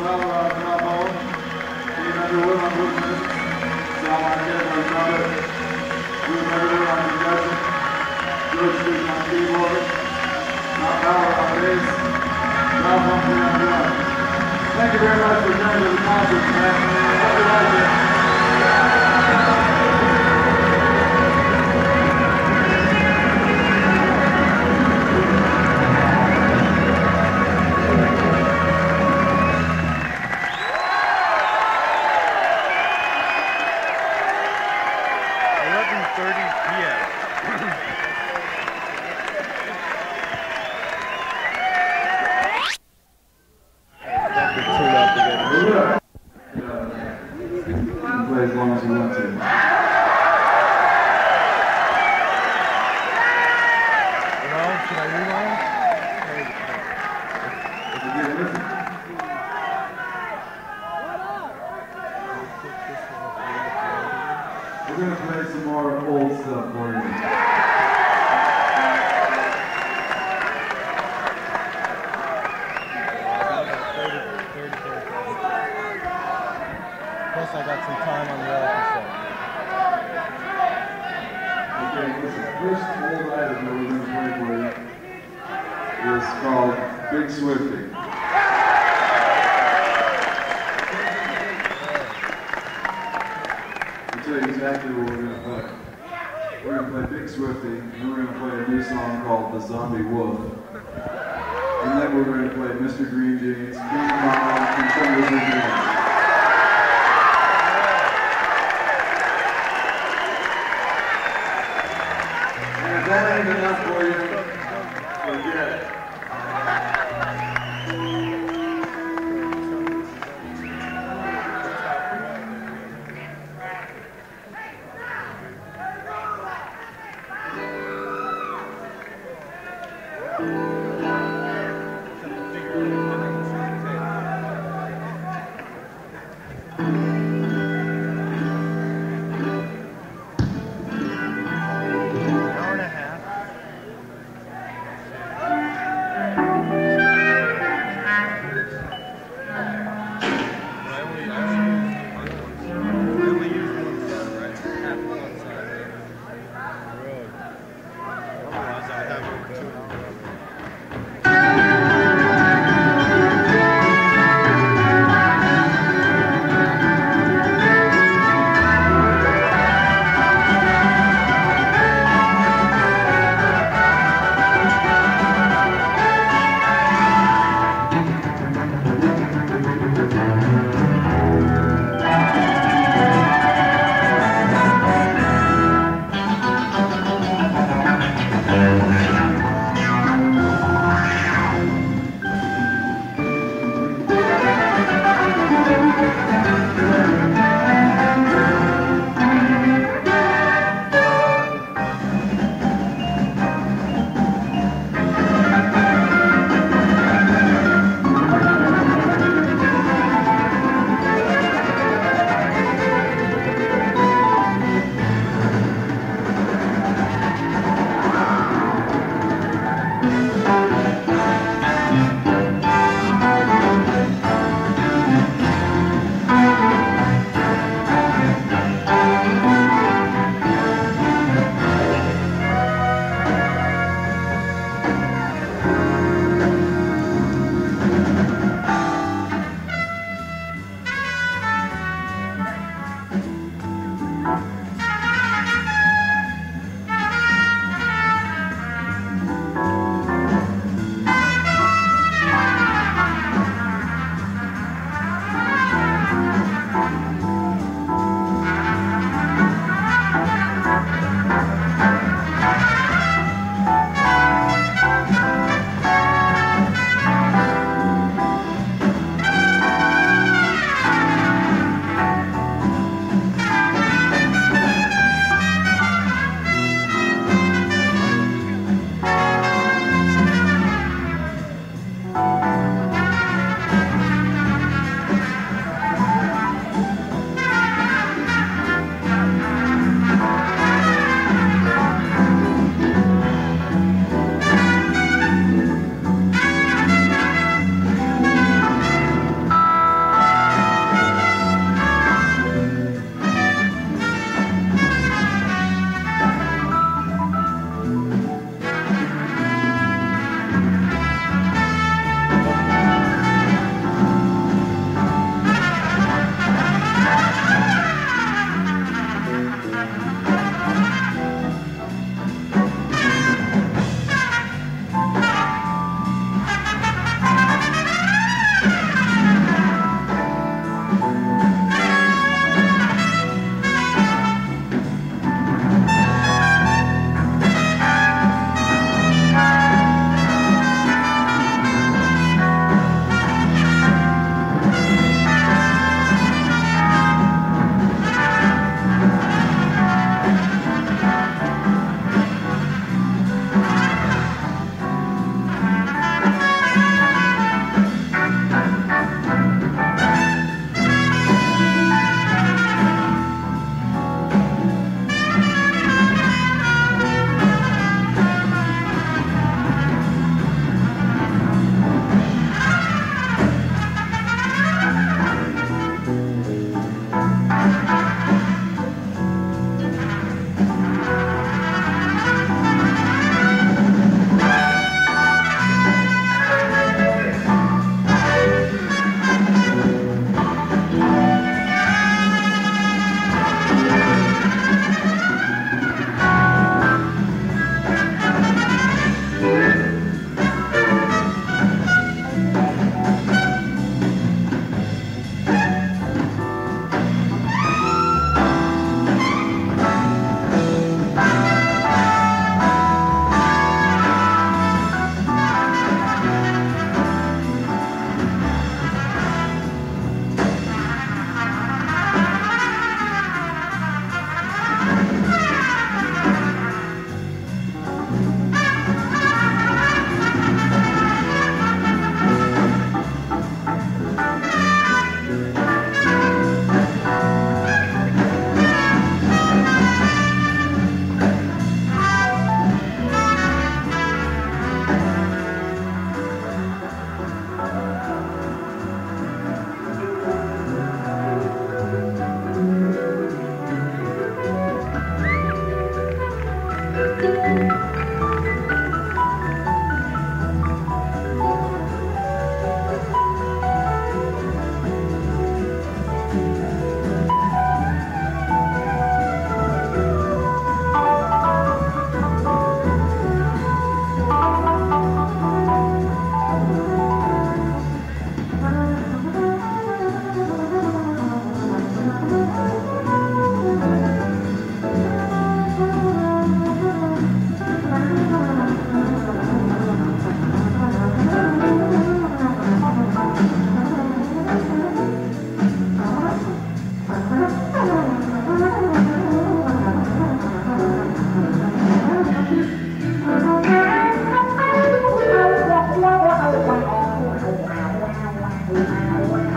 Weller on trombone, Steve Underwood on blues, Sal Marquez on trumpet, Bruce Underwood on percussion, George Street on keyboard, Tom Bauer on bass, Ralph Humphrey on drums. Thank you very much for coming to the concert tonight. Hope you like it. eleven thirty p m Play as long as you want to. Rewind? Should I rewind? Again, listen. We're going to play some more old stuff for you. Plus I got some time on the other cassette. Okay, this is first old item that we're going to play for you is called Big Swifty. I'll tell you exactly what we're going to play. We're going to play Big Swifty, and then we're going to play a new song called The Zombie Wolf. And then we're going to play Mister Green Jeans, King Kong, and some of the big If that ain't enough for you, forget it.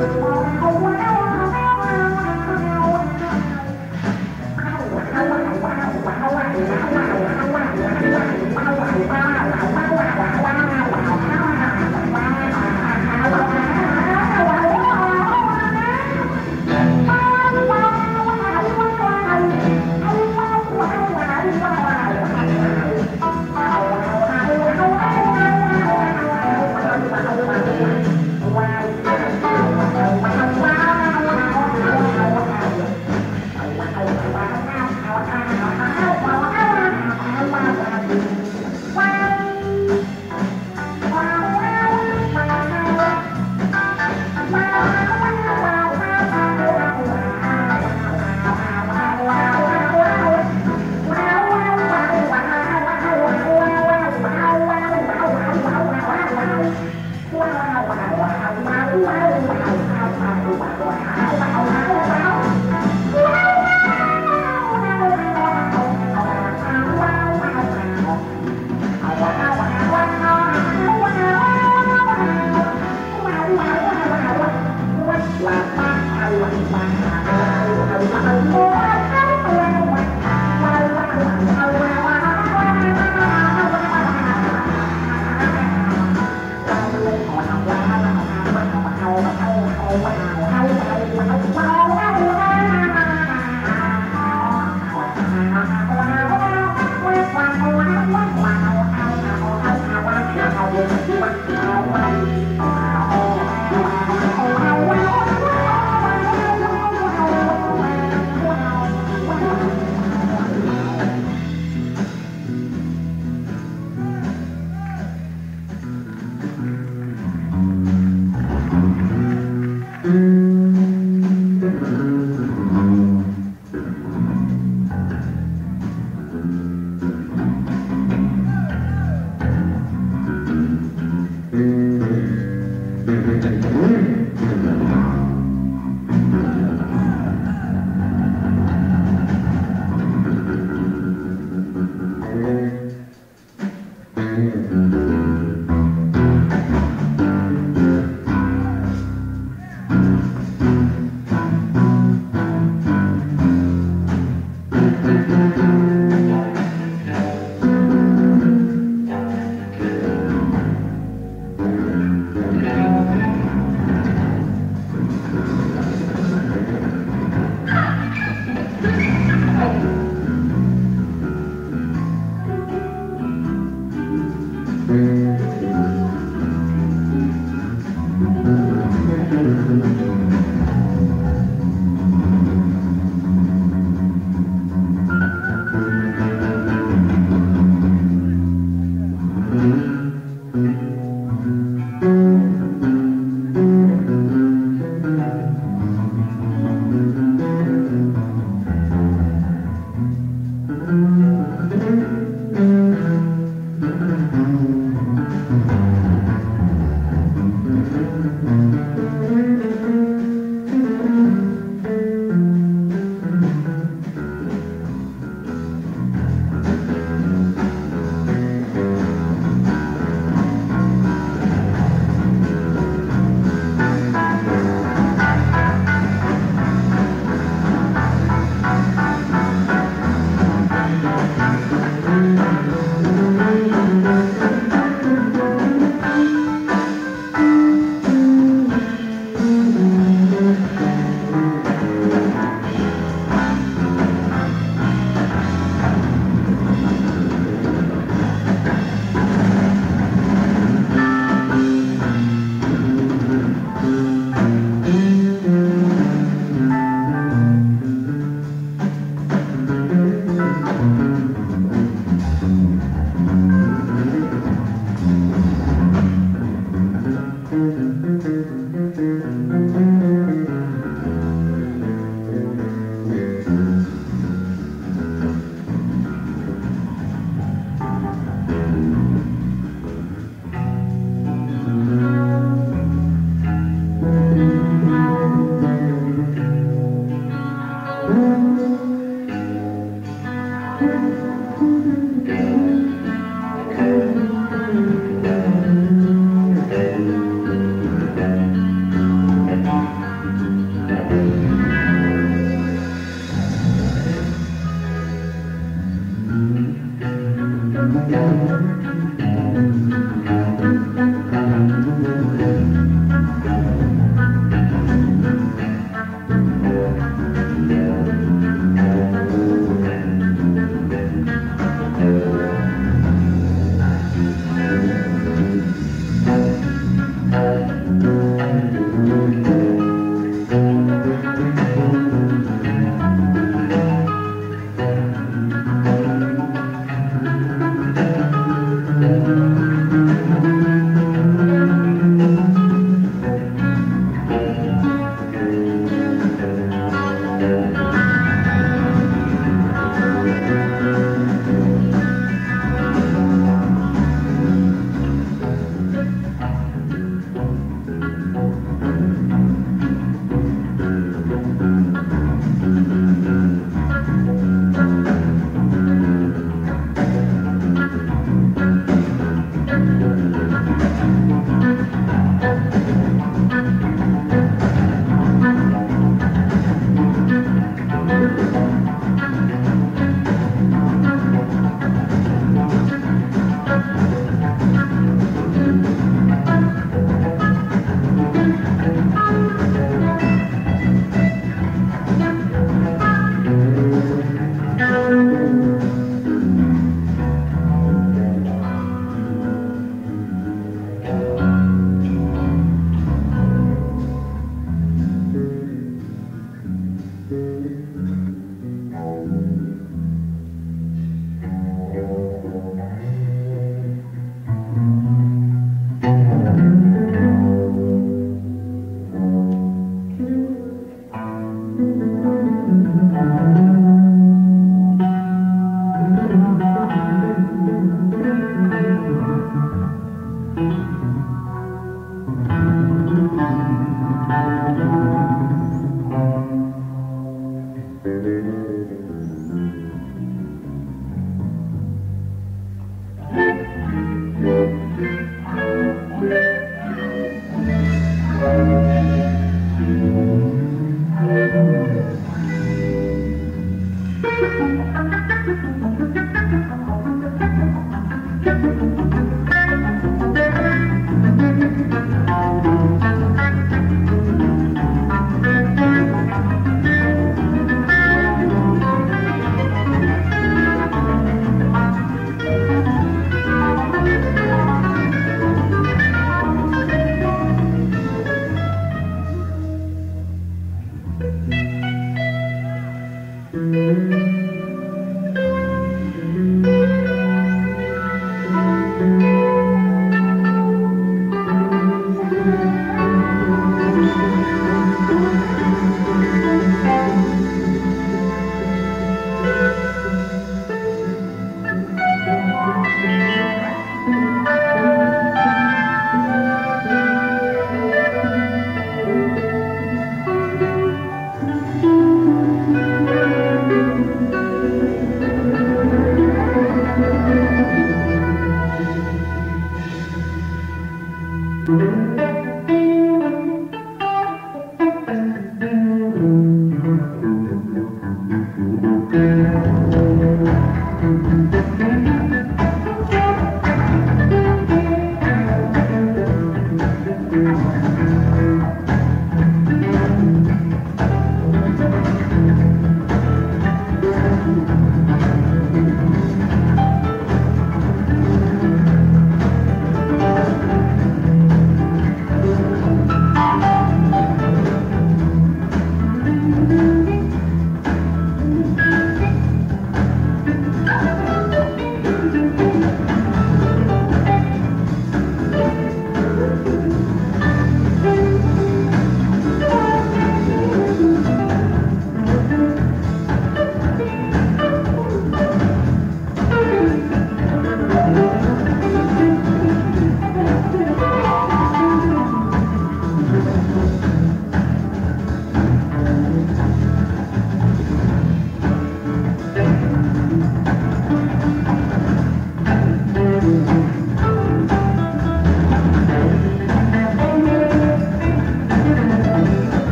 Mm-hmm.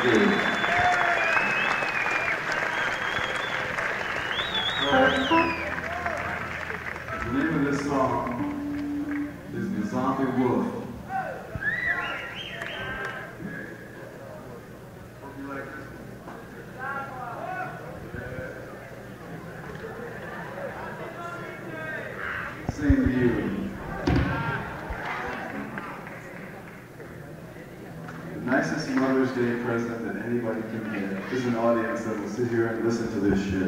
good. The name of this song is The Zombie Wolf. Hope you like this one. Same to you. The nicest Mother's Day present that anybody can get is an audience that will sit here and listen to this shit.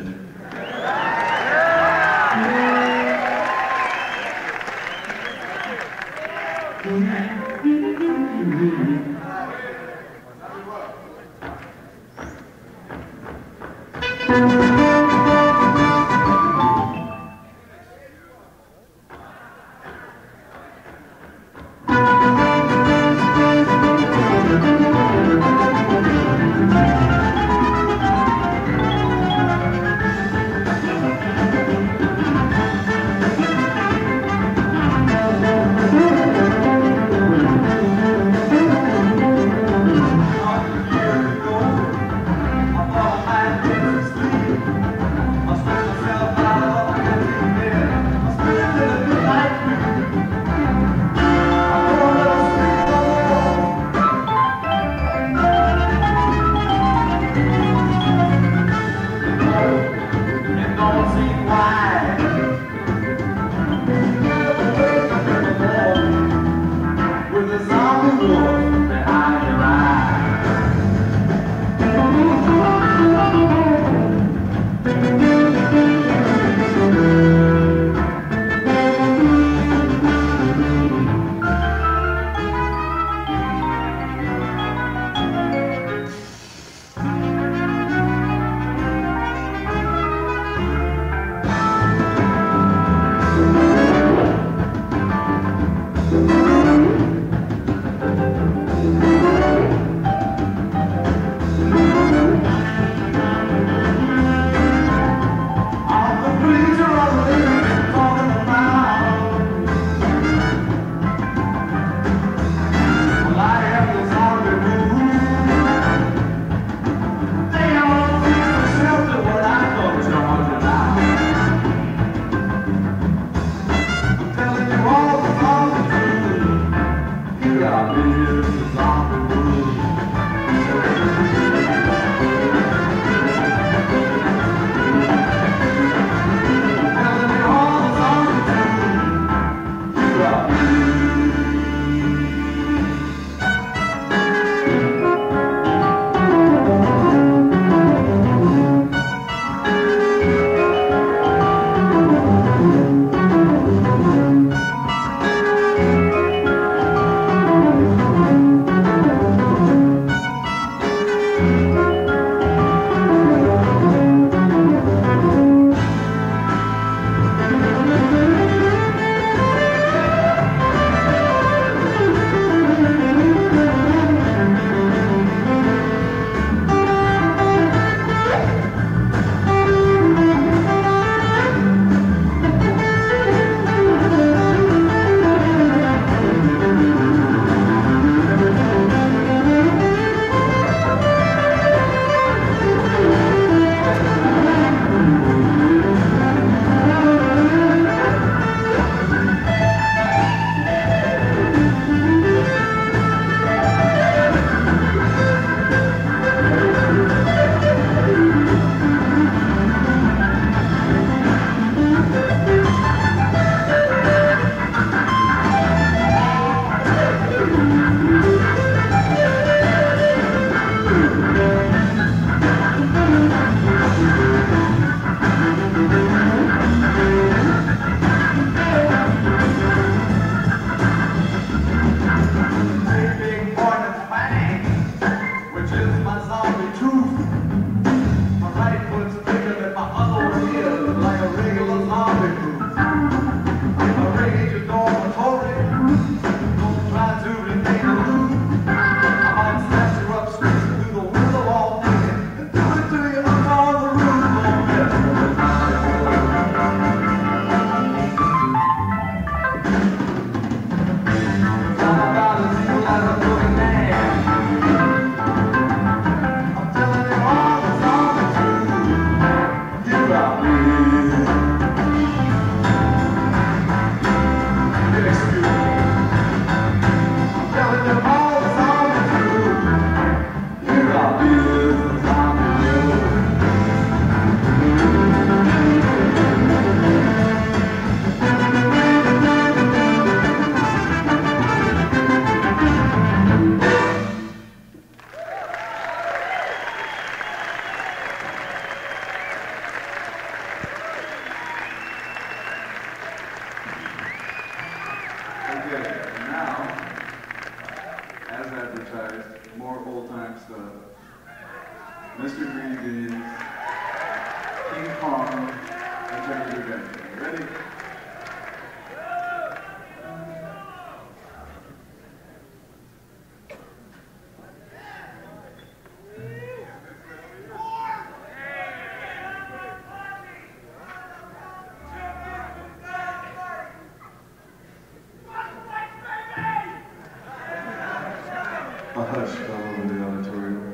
Mister Green Gaze, King Kong, Return to Revenge. Ready? A hush fell over the auditorium.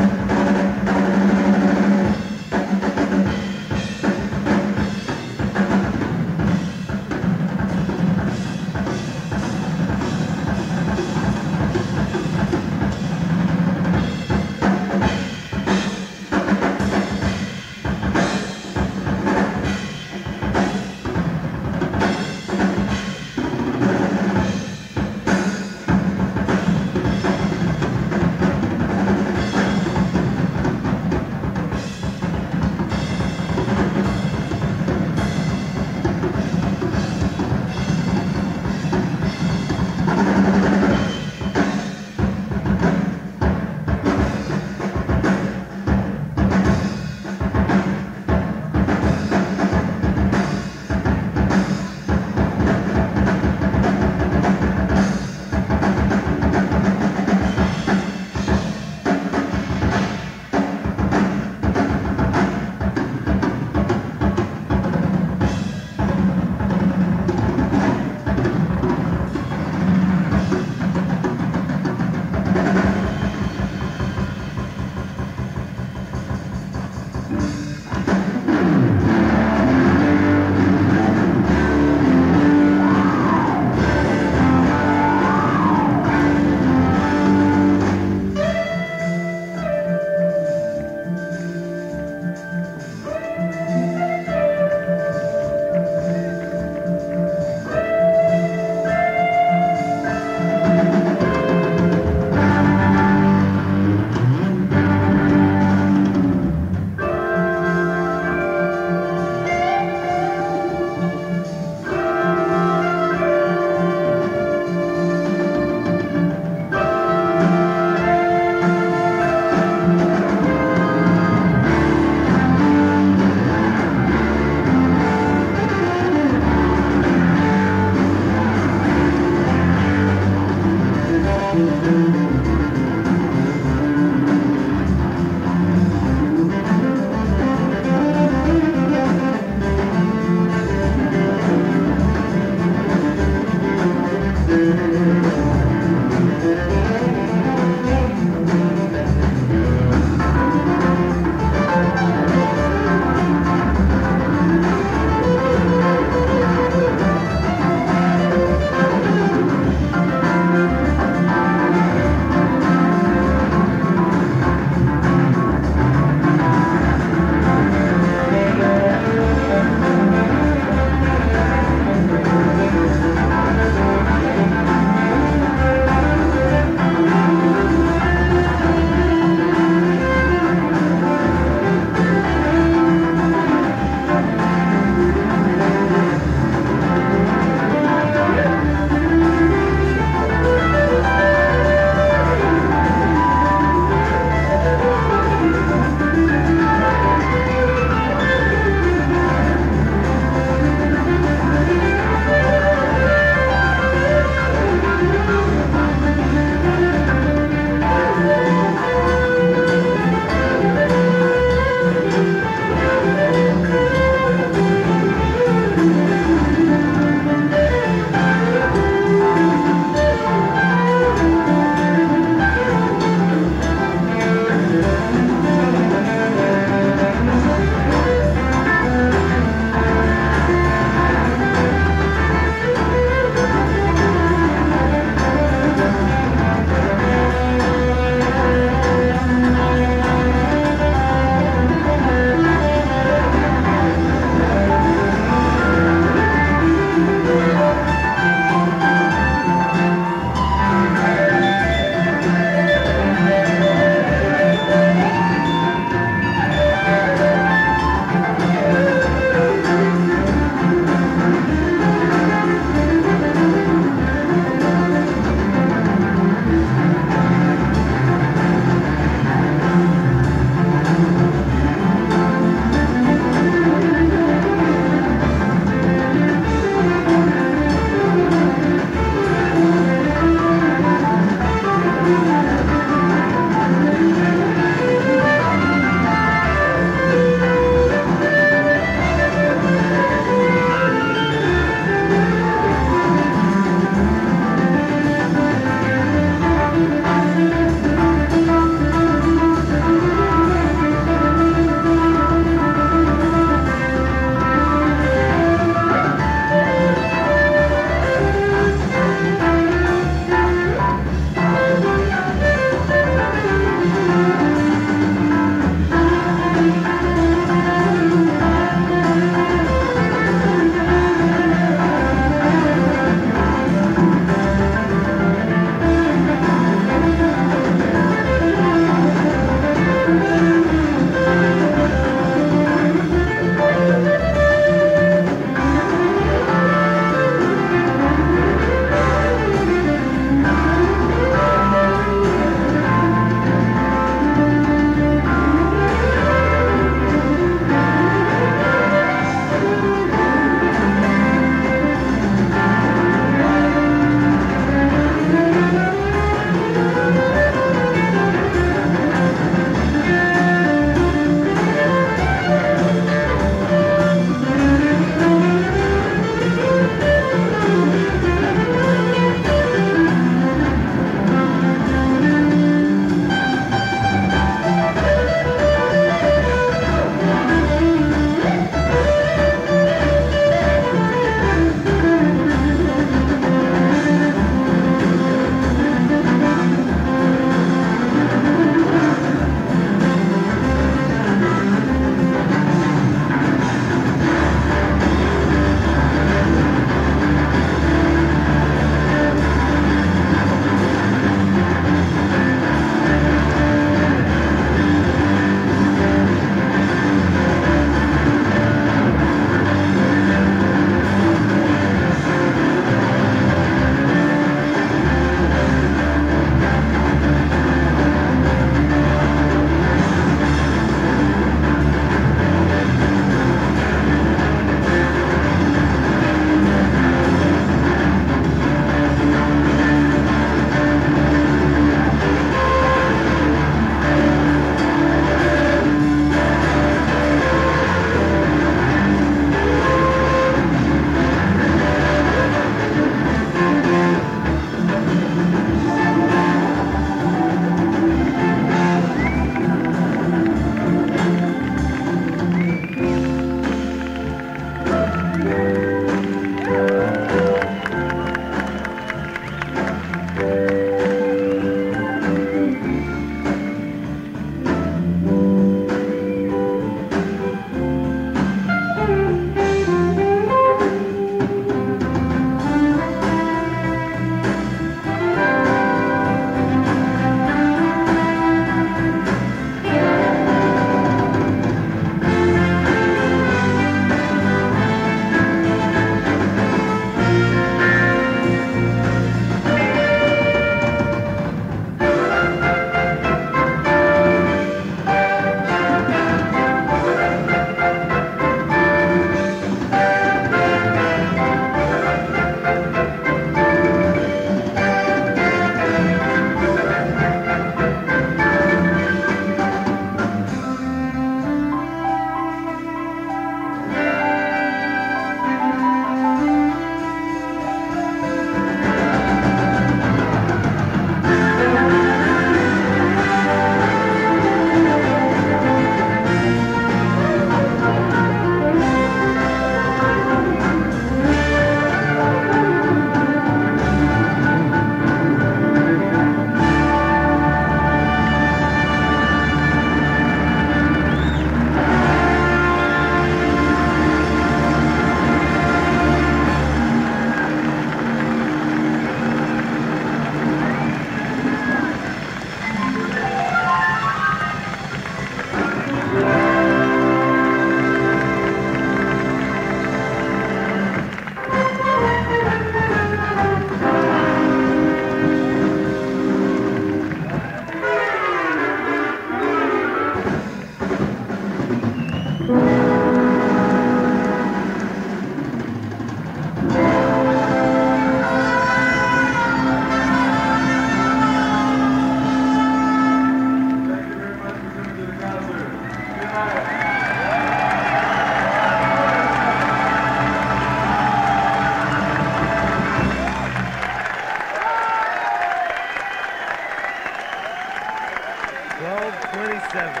twelve twenty-seven.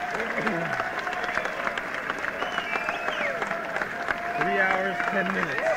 Three hours, ten minutes.